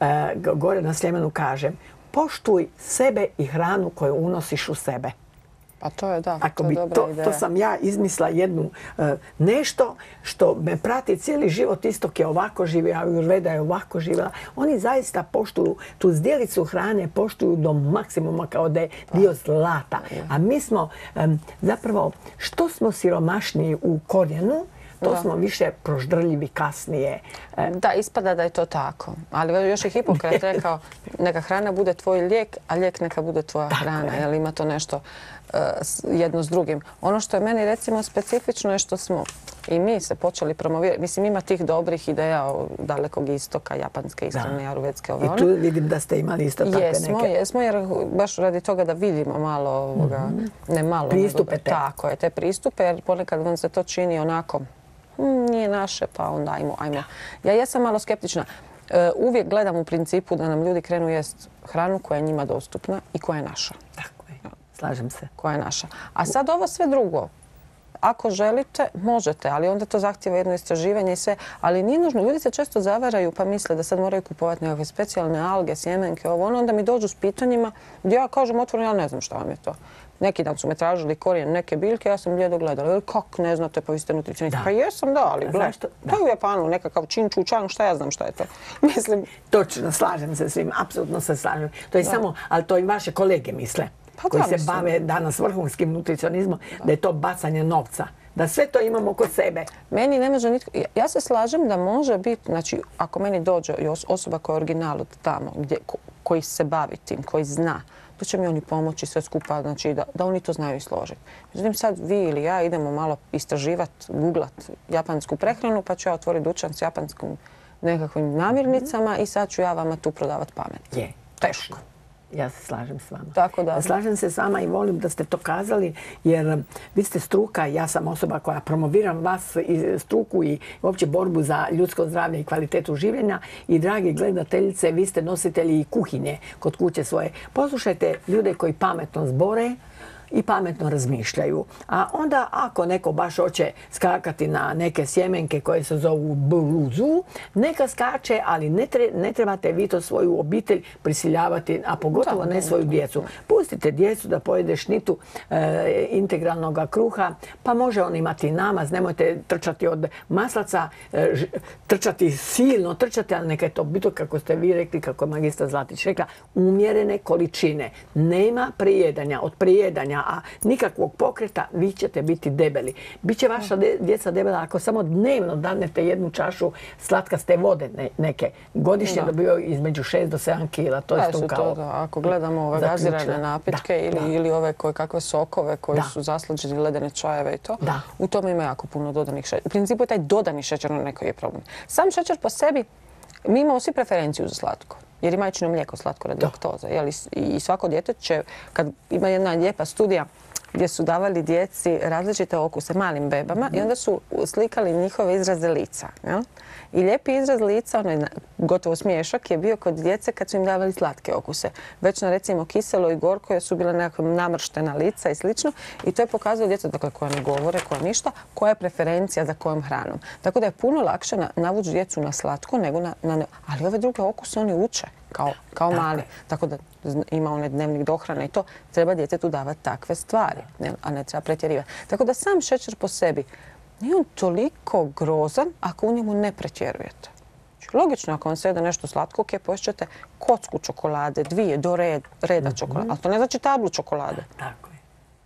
gore na Sljemenu kažem, poštuj sebe i hranu koju unosiš u sebe. Pa to je da, Ako to bi je dobra to, ideja. to sam ja izmislila jednu uh, nešto što me prati cijeli život. Istok je ovako živio, Ajurveda je ovako živjela. Oni zaista poštuju tu zdjelicu hrane, poštuju do maksimuma kao da je dio zlata. A mi smo um, zapravo, što smo siromašniji u korijenu, to Da. smo više proždrljivi kasnije. E, Da, ispada da je to tako. Ali još je Hipokrat rekao, neka hrana bude tvoj lijek, a lijek neka bude tvoja hrana. Jer ima to nešto uh, jedno s drugim. Ono što je meni recimo specifično je što smo i mi se počeli promovirati. Mislim, ima tih dobrih ideja o dalekog istoka, japanske ishrane, ajurvedske, ove I one. tu vidim da ste imali isto takve Jesmo, neke... jesmo, jer baš radi toga da vidimo malo ovoga, ne malo, Pristupe nego, te. tako je, te pristupe, jer ponekad vam se to čini onako, "Hmm, nije naše, pa onda ajmo, ajmo. Ja jesam malo skeptična. E, uvijek gledam u principu da nam ljudi krenu jest hranu koja je njima dostupna i koja je naša. Tako je, slažem se. Koja je naša. A sad ovo sve drugo. Ako želite, možete, ali onda to zahtjeva jedno istraživanje i sve. Ali nije nužno. Ljudi se često zavaraju pa misle da sad moraju kupovati nekakve specijalne alge, sjemenke, ovo ono. Onda mi dođu s pitanjima gdje ja kažem otvoreno, ja ne znam šta vam je to. Neki dan su me tražili korijen neke biljke, ja sam blijedo gledala. Kako ne znate, pa vi ste nutricionista. Pa jesam, da, ali gle. Zašto? To je u Japanu nekakav čin čučan, šta ja znam šta je to. Mislim, Točno, slažem se svim, apsolutno se slažem. To je samo, ali to i vaše kolege misle, Pa koji da, se mislim. bave danas vrhunskim nutricionizmom, da je to bacanje novca. Da sve to imamo kod sebe. meni ne može nitko... Ja se slažem da može biti, znači, ako meni dođe i os- osoba koja je original od tamo, gdje, ko- koji se bavi tim, koji zna, da će mi oni pomoći sve skupa, znači da, da oni to znaju i složiti. Međutim, sad vi ili ja idemo malo istraživati, googlat japansku prehranu, pa ću ja otvoriti dućan s japanskim nekakvim namirnicama i sad ću ja vama tu prodavati pamet. Je, Teško. ja se slažem s vama. Tako da. Slažem se s vama i volim da ste to kazali, jer vi ste struka, ja sam osoba koja promoviram vas i struku i uopće borbu za ljudsko zdravlje i kvalitetu življenja. I dragi gledateljice, vi ste nositelji i kuhinje kod kuće svoje. Poslušajte ljude koji pametno zbore i pametno razmišljaju. A onda ako neko baš hoće skakati na neke sjemenke koje se zovu bluzu, neka skače, ali ne, tre, ne trebate vi to svoju obitelj prisiljavati, a pogotovo Da, ne da, svoju da. djecu. Pustite djecu da pojede šnitu e, integralnog kruha, pa može on imati namaz, nemojte trčati od maslaca, e, ž, trčati silno, trčati, ali neka je to biti, kako ste vi rekli, kako je magistra Zlatić rekla, umjerene količine. Nema prijedanja, od prijedanja, a nikakvog pokreta, vi ćete biti debeli. Biće vaša de, djeca debela ako samo dnevno danete jednu čašu slatkaste vode ne, neke. Godišnje Da. dobiju između šest do sedam kila. To je Da, su struka. to, da. Ako gledamo ove zaključila. gazirane napitke Da, ili, da. ili ove koje kakve sokove koji Da. su zaslađeni ledene čajeve i to, Da. u tome ima jako puno dodanih šećera. U principu je taj dodani šećer na neki je problem. Sam šećer po sebi, mi imamo svi preferenciju za slatko. Jer je majčino mlijeko slatko radi laktoze. Jel? I svako dijete će, kad ima jedna lijepa studija gdje su davali djeci različite okuse malim bebama i onda su slikali njihove izraze lica. Jel? I lijepi izraz lica, onaj gotovo smiješak, je bio kod djece kad su im davali slatke okuse. Već na recimo kiselo i gorko su bila nekakva namrštena lica i slično. I to je pokazalo djeca, dakle, koja ne govore, koja ništa, koja je preferencija za kojom hranom. Tako da je puno lakše na, navući djecu na slatko nego na, na... Ali ove druge okuse oni uče kao, kao mali. Tako da ima onaj dnevnik dohrane i to. Treba djetetu davati takve stvari, ne, a ne treba pretjerivati. Tako da sam šećer po sebi nije on toliko grozan ako u njemu ne pretjerujete. Logično, ako vam se jede nešto slatko, ok, pošćete kocku čokolade, dvije do red, reda čokolade. Ali to ne znači tablu čokolade. Tako je.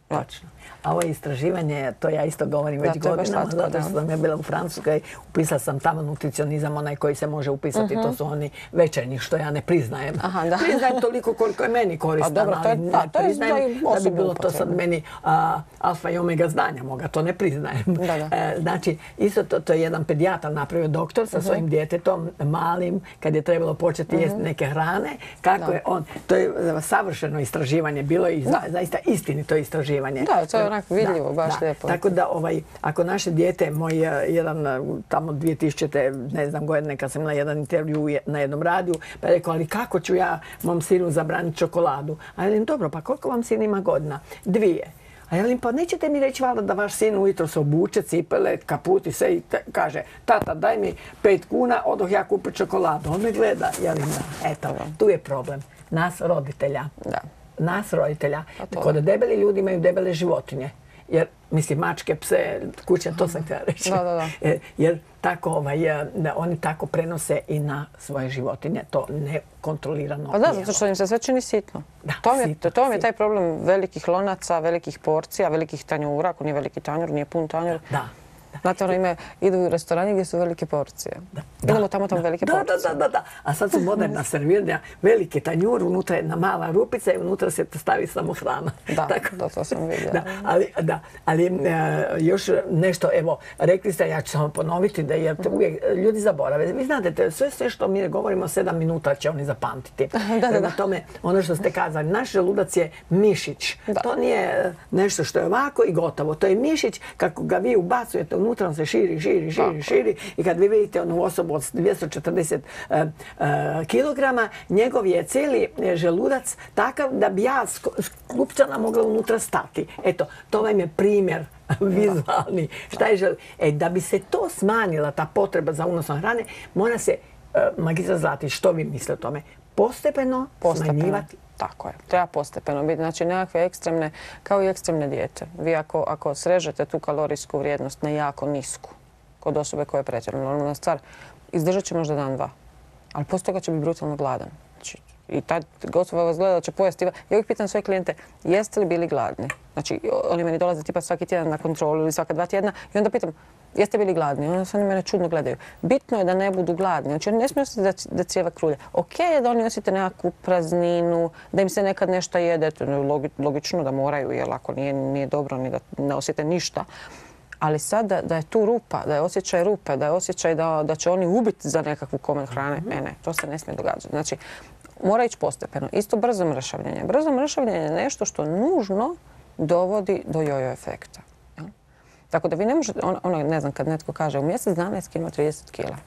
Točno. A ovo istraživanje, to ja isto govorim već godinama, zato što sam ja bila u Francuskoj, upisala sam tamo nutricionizam, onaj koji se može upisati, to su oni večernji, što ja ne priznajem. Priznajem toliko koliko je meni koristan, ali ne priznajem da bi bilo to sad meni alfa i omega znanja moga, to ne priznajem. Znači, isto to je jedan pedijatar napravio, doktor sa svojim djetetom, malim, kad je trebalo početi jesti neke hrane, kako je on, to je savršeno istraživanje, bilo je zaista istinito istraživanje. Da, to je onak vidljivo, baš lijepo. Tako da, ako naše dijete, moj jedan tamo dvije tisućite. ne znam godine, kad sam imala jedan intervju na jednom radiju, pa je rekao, ali kako ću ja mom sinu zabraniti čokoladu? A ja velim, dobro, pa koliko vam sin ima godina? Dvije. A ja velim, pa nećete mi reći valjda da vaš sin ujutro se obuče, cipele, kaput i sve i kaže, tata, daj mi pet kuna, odoh ja kupit čokoladu. On me gleda, ja velim, da, eto, tu je problem. Nas roditelja. Da. Nas roditelja. Kod debeli ljudi imaju debele životinje. Jer, mislim, mačke, pse, kuće, to sam htjela reći. Da, da, da. Jer tako, ovaj, oni tako prenose i na svoje životinje, to nekontrolirano. Pa da, zato što im se sve čini sitno. Da, to mi je, sitno, to mi je taj problem velikih lonaca, velikih porcija, velikih tanjura. Ako nije veliki tanjur, nije pun tanjur. Da. Znate, ono ime, idu u restorani gdje su velike porcije. Idemo tamo tamo velike porcije. Da, da, da. A sad su moderna serviranja, veliki tanjur, unutra je jedna mala rupica i unutra se stavi samo hrana. Da, to, to sam vidjela. Da, ali, da, ali još nešto, evo, rekli ste, ja ću samo ponoviti, da jer uvijek ljudi zaborave. Vi znate, sve, sve što mi govorimo sedam minuta će oni zapamtiti. Da, da, da. Tome, ono što ste kazali, naš želudac je mišić. To nije nešto što je ovako i gotovo. To je mišić, kako ga vi ubacujete unutra, on se širi, širi, širi, širi i kad vi vidite onu osobu od dvjesto četrdeset kilograma, njegov je cijeli želudac takav da bi ja sklupčana mogla unutra stati. Eto, to vam je primjer vizualni. Šta je želudac? E, da bi se to smanjila, ta potreba za unosom hrane, mora se, magistra Zlatić, što vi mislite o tome? Postepeno smanjivati. Tako je. Treba postepeno biti. Znači, nekakve ekstremne, kao i ekstremne dijete. Vi ako, ako srežete tu kalorijsku vrijednost na jako nisku, kod osobe koja je pretjerana, normalna stvar, izdržat će možda dan, dva. Ali poslije toga će biti brutalno gladan. Znači, i tad osoba vas gleda da će pojesti. Ja uvijek pitam svoje klijente, jeste li bili gladni? Znači, oni meni dolaze tipa svaki tjedan na kontrolu ili svaka dva tjedna i onda pitam, jeste bili gladni? Onda se oni mene čudno gledaju. Bitno je da ne budu gladni. Znači, oni ne smiju osjetiti da crijeva krulja. Ok je da oni osjete nekakvu prazninu, da im se nekad nešto jede. To je logično da moraju, jer ako nije, nije dobro ni da ne osjete ništa. Ali sad da, da je tu rupa, da je osjećaj rupe, da je osjećaj da, da će oni ubiti za nekakvu komad hrane, ne, ne, to se ne smije događati. Znači, mora ići postepeno. Isto brzo mršavljenje. Brzo mršavljenje je nešto što nužno dovodi do jojo efekta. Tako da vi ne možete, ono, ne znam, kad netko kaže u mjesec dana je skinuo trideset kila.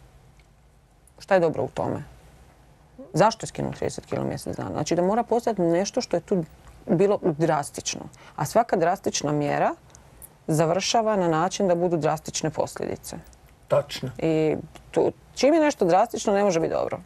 Šta je dobro u tome? Zašto je skinuo trideset kila u mjesec dana? Znači da mora postojati nešto što je tu bilo drastično. A svaka drastična mjera završava na način da budu drastične posljedice. Točno. I tu, čim je nešto drastično, ne može biti dobro.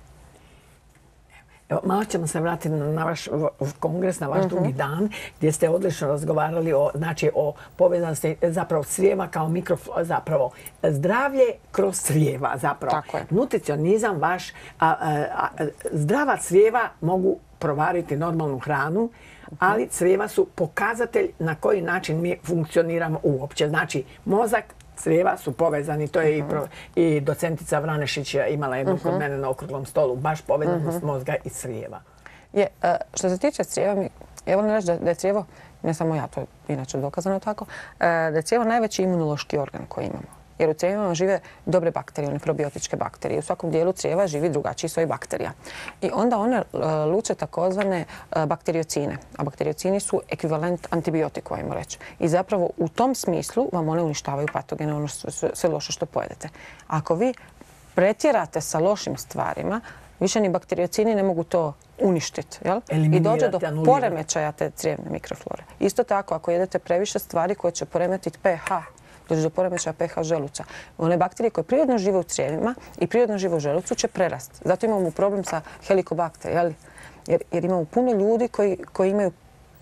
Evo, malo ćemo se vratiti na vaš kongres, na vaš drugi dan, gdje ste odlično razgovarali o, znači, o povezanosti zapravo crijeva kao mikroflora, zapravo zdravlje kroz crijeva, zapravo. Tako je. Nutricionizam vaš, a, a, a, zdrava crijeva mogu provariti normalnu hranu, ali crijeva su pokazatelj na koji način mi funkcioniramo uopće. Znači, mozak, crijeva su povezani, to je uh-huh. i, i docentica Vranešić imala jednu uh-huh. kod mene na okruglom stolu, baš povezanost uh-huh. mozga i crijeva. Je, uh, što se tiče crijeva, ja volim reći da, da je crijevo, ne samo ja, to je inače dokazano tako, uh, da je crijevo najveći imunološki organ koji imamo. Jer u crijevima žive dobre bakterije, one probiotičke bakterije. U svakom dijelu crijeva živi drugačiji soj bakterija. I onda one uh, luče takozvane uh, bakteriocine. A bakteriocini su ekvivalent antibiotiku, ajmo reći. I zapravo u tom smislu vam one uništavaju patogene, ono sve, sve loše što pojedete. Ako vi pretjerate sa lošim stvarima, više ni bakteriocini ne mogu to uništiti. Jel? I dođe do poremećaja te crijevne mikroflore. Isto tako, ako jedete previše stvari koje će poremetiti pH, dođe do poremećaja pH želuca. One bakterije koje prirodno žive u crijevima i prirodno žive u želucu će prerasti. Zato imamo problem sa helikobakter, jel? Jer, jer imamo puno ljudi koji, koji imaju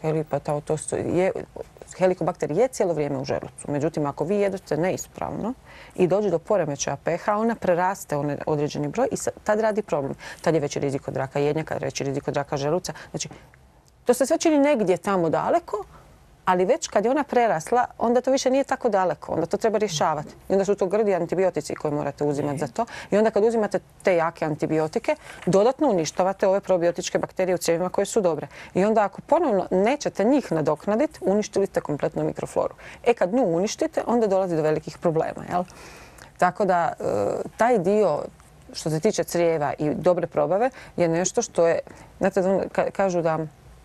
je, helikobakter je cijelo vrijeme u želucu. Međutim, ako vi jedete neispravno i dođe do poremećaja pH, ona preraste onaj određeni broj i tad radi problem. Tad je veći rizik od raka jednjaka, veći rizik od raka želuca. Znači, to se sve čini negdje tamo daleko, ali već kad je ona prerasla, onda to više nije tako daleko. Onda to treba rješavati. I onda su to grdi antibiotici koje morate uzimati za to. I onda kad uzimate te jake antibiotike, dodatno uništavate ove probiotičke bakterije u crijevima koje su dobre. I onda ako ponovno nećete njih nadoknaditi, uništili ste kompletnu mikrofloru. E kad nju uništite, onda dolazi do velikih problema. Jel? Tako da taj dio što se tiče crijeva i dobre probave je nešto što je, znate, kažu da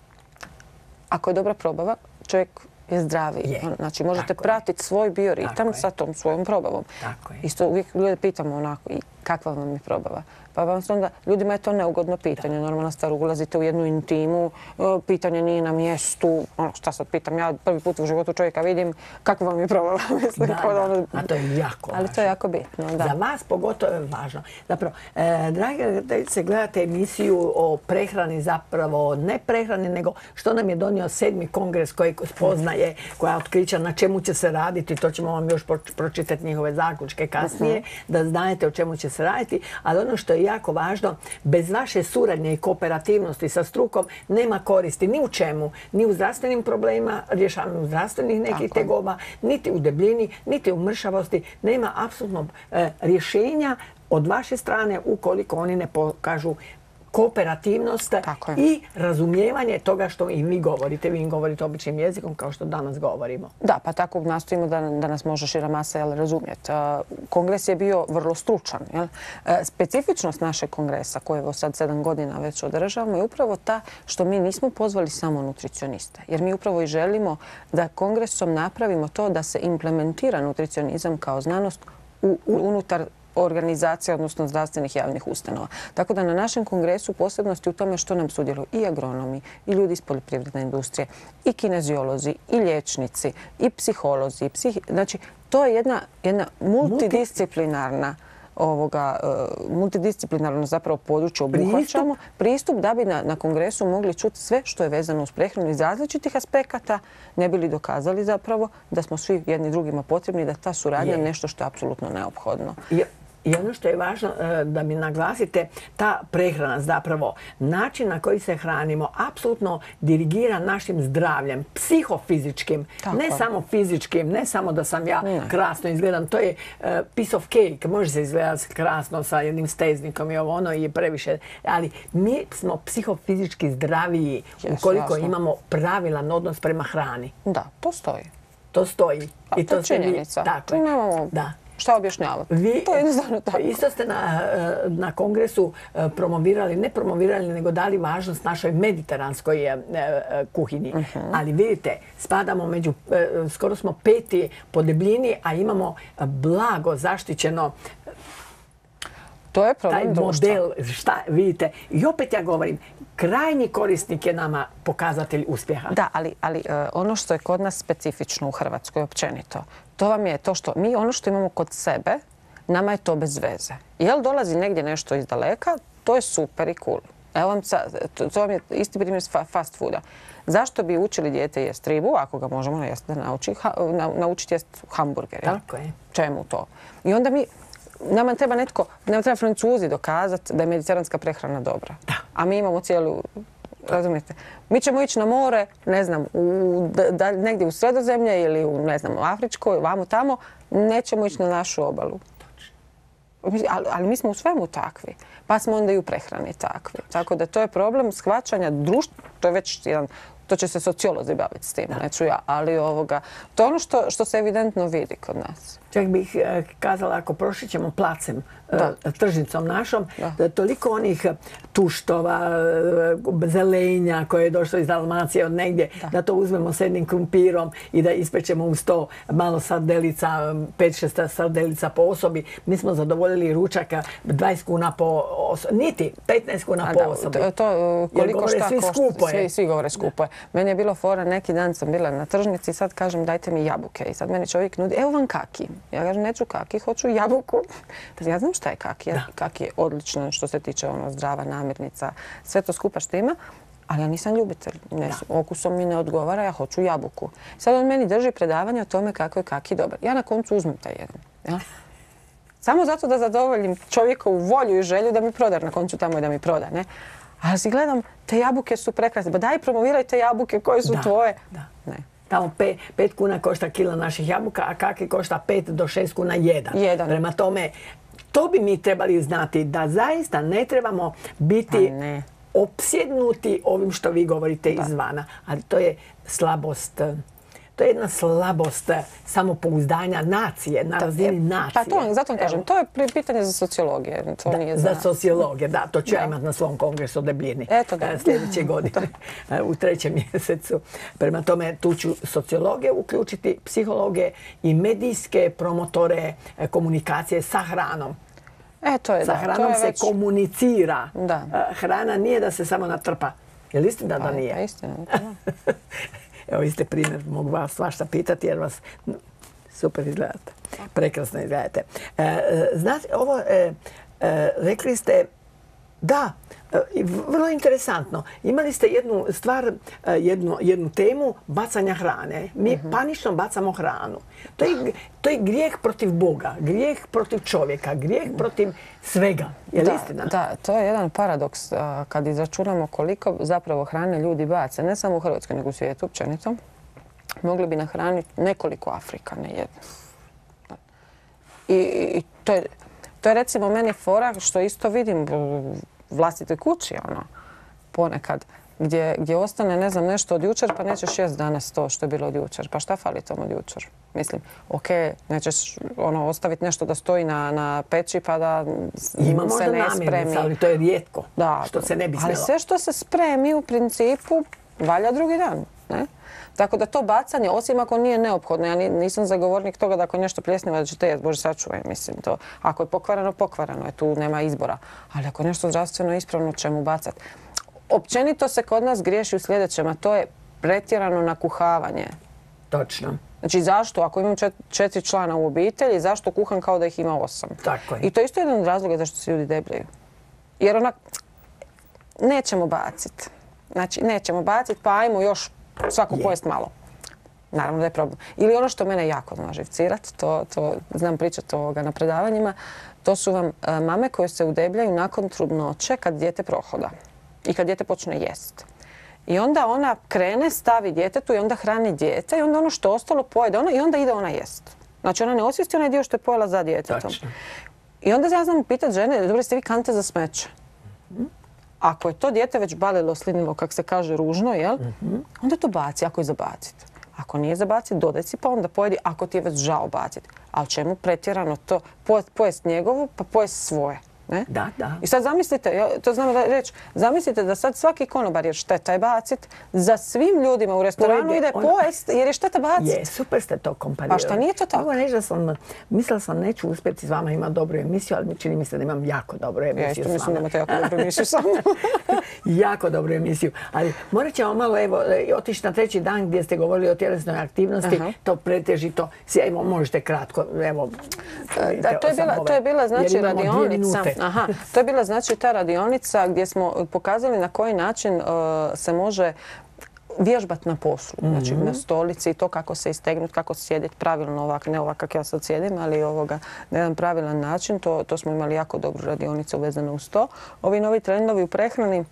ako je dobra probava, čovjek je zdraviji. Je. Znači, možete Tako pratiti svoj bioritam Tako sa tom svojom probavom. Tako je. Isto uvijek ljude pitamo onako, i kakva vam je probava? Pa vam se onda, ljudima je to neugodno pitanje. Normalna stvar, ulazite u jednu intimu, pitanje nije na mjestu. Ono, šta sad pitam, ja prvi put u životu čovjeka vidim kakva vam je probava. Mislim, Da, kao da. ono- A to je jako Ali to je jako bitno, da. Za vas pogotovo je važno. Zapravo, e, dragi gledateljice, gledate emisiju o prehrani, zapravo ne prehrani, nego što nam je donio sedmi kongres koji spoznaje, koja otkrića na čemu će se raditi. To ćemo vam još proč- pročitati njihove zaključke kasnije, da znate o čemu će se raditi. Ali ono što je jako važno, bez vaše suradnje i kooperativnosti sa strukom nema koristi ni u čemu, ni u zdravstvenim problemima, rješavanju zdravstvenih nekih Tako je. tegoba, niti u debljini, niti u mršavosti. Nema apsolutno e, rješenja od vaše strane ukoliko oni ne pokažu kooperativnost Tako je. i razumijevanje toga što i vi govorite. Vi im govorite običnim jezikom kao što danas govorimo. Da, pa tako nastojimo da, da nas može šira masa jel, razumjeti. E, Kongres je bio vrlo stručan. Jel? E, Specifičnost našeg kongresa, koje evo sad sedam godina već održavamo, je upravo ta što mi nismo pozvali samo nutricioniste. Jer mi upravo i želimo da kongresom napravimo to da se implementira nutricionizam kao znanost u, unutar organizacija, odnosno zdravstvenih javnih ustanova. Tako da na našem kongresu posebnosti u tome što nam sudjeluju i agronomi, i ljudi iz poljoprivredne industrije, i kineziolozi, i liječnici, i psiholozi, i psihi... Znači, to je jedna, jedna multidisciplinarna ovoga, uh, multidisciplinarno zapravo područje obuhvaćamo, pristup da bi na, na kongresu mogli čuti sve što je vezano uz prehranu iz različitih aspekata, ne bi li dokazali zapravo da smo svi jedni drugima potrebni, da ta suradnja je nešto što je apsolutno neophodno. Je. I ono što je važno e, da mi naglasite, ta prehrana zapravo, način na koji se hranimo, apsolutno dirigira našim zdravljem, psihofizičkim, Tako ne je. samo fizičkim, ne samo da sam ja Ne. krasno izgledam. To je e, piece of cake, može se izgledati krasno sa jednim steznikom i ovo ono i previše, ali mi smo psihofizički zdraviji Yes, ukoliko jasno. imamo pravilan odnos prema hrani. Da, to stoji. To stoji. A to je ste vi- činjenica. Tako Tu je. nemamo Da. šta objašnjavati. Vi To je jednostavno tako. isto ste na, na kongresu promovirali, ne promovirali, nego dali važnost našoj mediteranskoj e, e, kuhinji. Ali vidite, spadamo među, e, skoro smo peti po debljini, a imamo blago zaštićeno To je taj problem društva. model, šta vidite. I opet ja govorim, krajnji korisnik je nama pokazatelj uspjeha. Da, ali, ali e, ono što je kod nas specifično u Hrvatskoj općenito, to vam je to što mi ono što imamo kod sebe, nama je to bez veze. Jel dolazi negdje nešto iz daleka, to je super i cool. Evo vam sa, to, to vam je isti primjer s fa- fast fooda. Zašto bi učili dijete jest ribu, ako ga možemo jest da nauči, ha, na, naučiti jest hamburger, jel? Tako je. Čemu to? I onda mi, nama treba netko, nama treba Francuzi dokazati da je mediteranska prehrana dobra. Da. A mi imamo cijelu, razumijete, mi ćemo ići na more, ne znam, u, da, da, negdje u Sredozemlje ili u, ne znam, u Afričkoj, vamo tamo, nećemo ići na našu obalu. Mi- Ali, ali mi smo u svemu takvi. Pa smo onda i u prehrani takvi. Tako da to je problem shvaćanja društva, to je već jedan, to će se sociolozi baviti s tim, neću ja, ali ovoga, to je ono što, što se evidentno vidi kod nas. Čak bih e, kazala, ako prošećemo placem, e, Da. tržnicom našom, Da. da toliko onih tuštova, e, zelenja koje je došlo iz Dalmacije od negdje, da. Da. to uzmemo s jednim krumpirom i da ispečemo uz to malo sardelica, pet šest sardelica po osobi. Mi smo zadovoljili ručaka dvadeset kuna po osobi, niti petnaest kuna A po da, osobi. to, to koliko govore šta svi košta, skupo je. Svi, svi govore skupo je. Meni je bilo fora, neki dan sam bila na tržnici i sad kažem dajte mi jabuke. I sad meni čovjek nudi, evo vam kaki. Ja kažem neću kaki, hoću jabuku. Ja znam šta je kaki. Ja, kaki je odlično što se tiče ono, zdrava namirnica, sve to skupa što ima. Ali ja nisam ljubitelj. Ne, okusom mi ne odgovara, ja hoću jabuku. Sad on meni drži predavanje o tome kako je kaki dobar. Ja na koncu uzmem taj jedan. Ja? Samo zato da zadovoljim čovjekovu volju i želju da mi proda, na koncu tamo i da mi proda. Ne? Ali si gledam, te jabuke su prekrasne. Ba daj promoviraj te jabuke koje su Da, tvoje. da. Ne. Tamo pe, pet kuna košta kila naših jabuka, a kaki košta pet do šest kuna jedan. Jedan. Prema tome, to bi mi trebali znati, da zaista ne trebamo biti ne. opsjednuti ovim što vi govorite Da. izvana. Ali to je slabost. To je jedna slabost samopouzdanja nacije, na razini nacije. Pa to, zato vam kažem, to je pitanje za sociologije. To Da, nije za za sociologije, da. To ću ja Da. imati na svom kongresu u Debljini Eto da. sljedeće godine u trećem mjesecu. Prema tome, tu ću sociologe uključiti, psihologe i medijske promotore komunikacije sa hranom. E, to je, Sa da, to hranom je se već... komunicira. Da. Hrana nije da se samo natrpa. Je li istina da Pa, nije? pa istina, da. Evo, vi ste primjer, mogu vas svašta pitati jer vas super izgledate. Prekrasno izgledate. E, znate, ovo, e, e, rekli ste, da, e, vrlo interesantno. Imali ste jednu stvar, e, jednu, jednu temu bacanja hrane. Mi uh-huh. panično bacamo hranu. To je, to je grijeh protiv Boga, grijeh protiv čovjeka, grijeh protiv svega. Je li Da, istina? da, to je jedan paradoks a, kad izračunamo koliko zapravo hrane ljudi bace, ne samo u Hrvatskoj, nego u svijetu općenito. Mogli bi nahraniti nekoliko Afrika, ne jednu. I, i to, je, to je recimo meni fora što isto vidim u vlastitoj kući, ono, ponekad. Gdje, gdje ostane, ne znam, nešto od jučer, pa nećeš jest danas to što je bilo od jučer. Pa šta fali tom od jučer? Mislim, ok, nećeš ono, ostaviti nešto da stoji na, na peći pa da Ima se ne spremi. Ali to je rijetko, Da, što se ne bi smjelo. Ali sve što se spremi u principu valja drugi dan. Ne? Tako da to bacanje, osim ako nije neophodno, ja nisam zagovornik toga da ako nešto pljesniva da ćete jesti, Bože sačuvaj, mislim to. Ako je pokvareno, pokvareno je, tu nema izbora. Ali ako je nešto zdravstveno ispravno, čemu bacati? Općenito se kod nas griješi u sljedećem, a to je pretjerano nakuhavanje. Točno. Znači zašto, ako imam čet, četiri člana u obitelji, zašto kuham kao da ih ima osam? Tako je. I to je isto jedan od razloga zašto se ljudi debljaju. Jer onak, nećemo baciti. Znači, nećemo baciti, pa ajmo još svako pojest malo. Naravno da je problem. Ili ono što mene jako zna živcirati, to, to znam pričati ovoga na predavanjima, to su vam a, mame koje se udebljaju nakon trudnoće kad dijete prohoda i kad dijete počne jest. I onda ona krene, stavi djetetu i onda hrani dijete i onda ono što ostalo pojede ona i onda ide ona jest. Znači ona ne osvijesti onaj dio što je pojela za djetetom. Točno. I onda ja znam pitati žene, dobro ste vi kante za smeće. Ako je to dijete već balilo, slinilo, kak se kaže ružno, jel? Mm-hmm. Onda to baci, ako je za baciti. Ako nije za baciti, dodaj si pa onda pojedi, ako ti je već žao baciti. A o čemu pretjerano to? Pojest njegovu, pa pojest svoje. Ne? Da, da. I sad zamislite, ja to znam da reći, zamislite da sad svaki konobar jer šteta je bacit, za svim ljudima u restoranu Pojede, ide ona... pojest jer je šteta bacit. Je, super ste to komparirali. Pa šta nije to tako? Mogu reći da sam, mislila sam neću uspjeti s vama imati dobru emisiju, ali čini mi se da imam jako dobru emisiju ja isto s vama. mislim da imate jako dobru emisiju sa mnom. Jako dobru emisiju. Ali morat ćemo malo evo, otići na treći dan gdje ste govorili o tjelesnoj aktivnosti. Uh-huh. To pretežito, evo možete kratko, evo. Da, to je bila, to je bila znači radionica. Aha, to je bila znači ta radionica gdje smo pokazali na koji način uh, se može vježbati na poslu. Mm-hmm. Znači na stolici i to kako se istegnuti, kako sjediti pravilno ovak, ne ovak kako ja sad sjedim, ali ovoga na jedan pravilan način. To, to smo imali jako dobru radionicu vezanu uz to. Ovi novi trendovi u prehrani,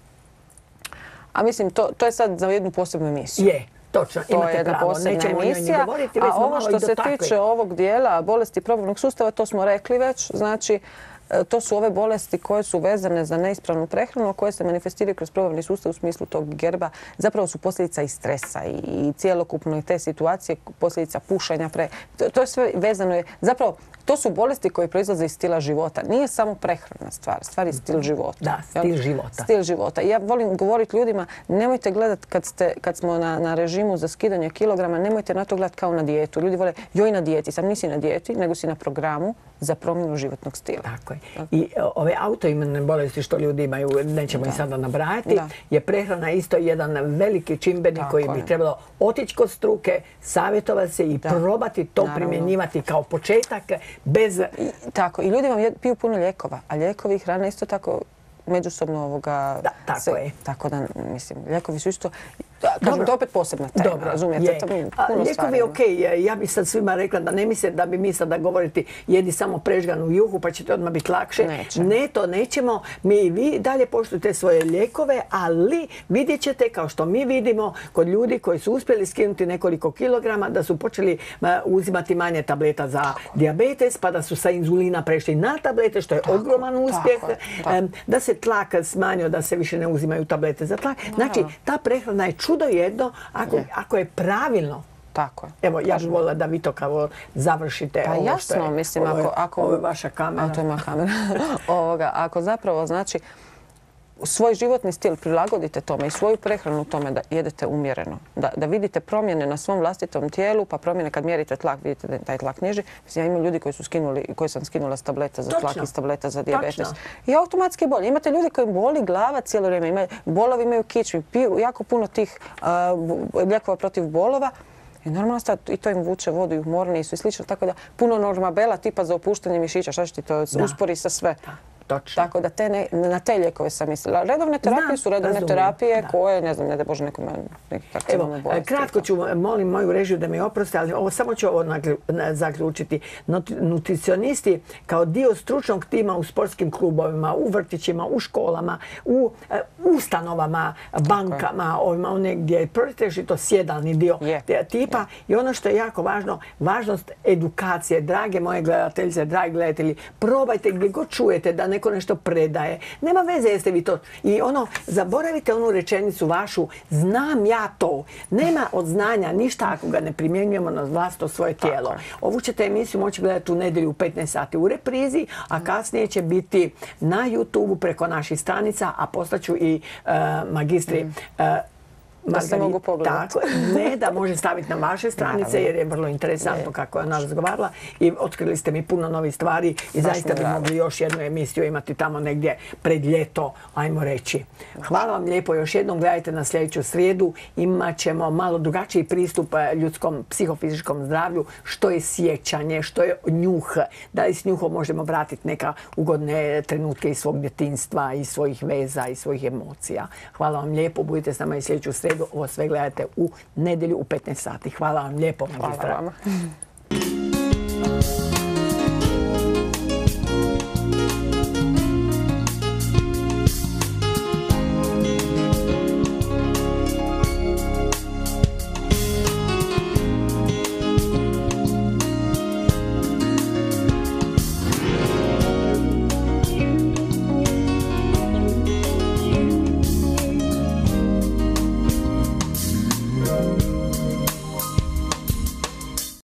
a mislim to, to je sad za jednu posebnu emisiju. Je. Točno, to je jedna posebna emisija, a ovo što se tiče ovog dijela bolesti probavnog sustava, to smo rekli već, znači to su ove bolesti koje su vezane za neispravnu prehranu, koje se manifestiraju kroz probavni sustav u smislu tog gerba. Zapravo su posljedica i stresa i cijelokupno i te situacije, posljedica pušenja. Pre... To, to je sve vezano. Je, zapravo, to su bolesti koje proizlaze iz stila života. Nije samo prehrana stvar, stvar je stil života. Da, stil života. Stil života. Ja volim govoriti ljudima, nemojte gledati kad, ste, kad smo na, na režimu za skidanje kilograma, nemojte na to gledati kao na dijetu. Ljudi vole, joj na dijeti, sam nisi na dijeti, nego si na programu za promjenu životnog stila. Tako je. I ove autoimune bolesti što ljudi imaju, nećemo ih sada nabrajati, da. Je prehrana isto jedan veliki čimbenik tako koji je. Bi trebalo otići kod struke, savjetovati se i da. Probati to naravno. Primjenjivati kao početak bez... I, tako, i ljudi vam je, piju puno lijekova, a lijekovi i hrana isto tako međusobno ovoga... Da, tako se, je. Tako da, mislim, lijekovi su isto... Kažem, to je opet posebna tema, Dobro, razumijete? je. To mi A, puno lijekovi, stvari. ok, ja bih sad svima rekla da ne misle da bi mi sada govoriti jedi samo prežganu juhu pa ćete odmah biti lakše. Neće. Ne, to nećemo. Mi i vi dalje poštujte svoje lijekove, ali vidjet ćete, kao što mi vidimo, kod ljudi koji su uspjeli skinuti nekoliko kilograma, da su počeli ma, uzimati manje tableta za tako. dijabetes, pa da su sa inzulina prešli na tablete, što je tako, ogroman uspjeh. Tako je, tako. Da se tlak smanjio, da se više ne uzimaju tablete za tlak. Znači, ta prehrana je čudo jedno ako je, ako je pravilno. Tako je. Evo, ja bih voljela da vi to kao završite. Pa ovo jasno, što je, mislim, ovo je, ako... ako ovo je vaša kamera. A to je moja kamera. Ovoga, ako zapravo, znači, svoj životni stil prilagodite tome i svoju prehranu tome da jedete umjereno. Da, da vidite promjene na svom vlastitom tijelu, pa promjene kad mjerite tlak, vidite da taj tlak niži. Mislim, ja imam ljudi koji su skinuli, koji sam skinula s tableta za tlak i s tableta za dijabetes. Točno. I automatski je bolje. Imate ljudi koji boli glava cijelo vrijeme, imaju, bolovi imaju kičmi, piju jako puno tih uh, lijekova protiv bolova. I normalno stvar, i to im vuče vodu i umorni su i slično, tako da puno normabela tipa za opuštanje mišića, šta će ti to da. uspori sa sve. Da. Točno. Tako da te ne, na te lijekove sam mislila. Redovne terapije Znam, su redovne razumijem. terapije da. koje, ne znam, ne da Bože nekome neki karcinom bolesti. Kratko ću, molim moju režiju da mi oproste, ali ovo, samo ću ovo zaključiti. Nutricionisti kao dio stručnog tima u sportskim klubovima, u vrtićima, u školama, u uh, ustanovama, bankama, ovima, one gdje je pretežito sjedalni dio je. tipa. Je. I ono što je jako važno, važnost edukacije. Drage moje gledateljice, dragi gledatelji, probajte gdje god čujete da neko nešto predaje. Nema veze jeste vi to. I ono, zaboravite onu rečenicu vašu, znam ja to. Nema od znanja ništa ako ga ne primjenjujemo na vlastito svoje tijelo. Ovu ćete emisiju moći gledati u nedjelju u petnaest sati u reprizi, a kasnije će biti na YouTubeu preko naših stranica, a postaću i uh, magistri uh, Da se mogu pogledati. Tako, ne, da može staviti na vaše stranice jer je vrlo interesantno kako je ona razgovarala i otkrili ste mi puno novih stvari i zaista bi mogli još jednu emisiju imati tamo negdje pred ljeto, ajmo reći. Hvala vam lijepo, još jednom gledajte na sljedeću srijedu, imat ćemo malo drugačiji pristup ljudskom psihofizičkom zdravlju, što je sjećanje, što je njuh, da li s njuhom možemo vratiti neka ugodne trenutke iz svog djetinjstva, iz svojih veza, iz svojih emocija. Hvala vam lijepo, budite s nama i sljedeću srijedu. Ovo sve gledajte u nedjelju u petnaest sati. Hvala vam lijepo, magistra. Hvala vama.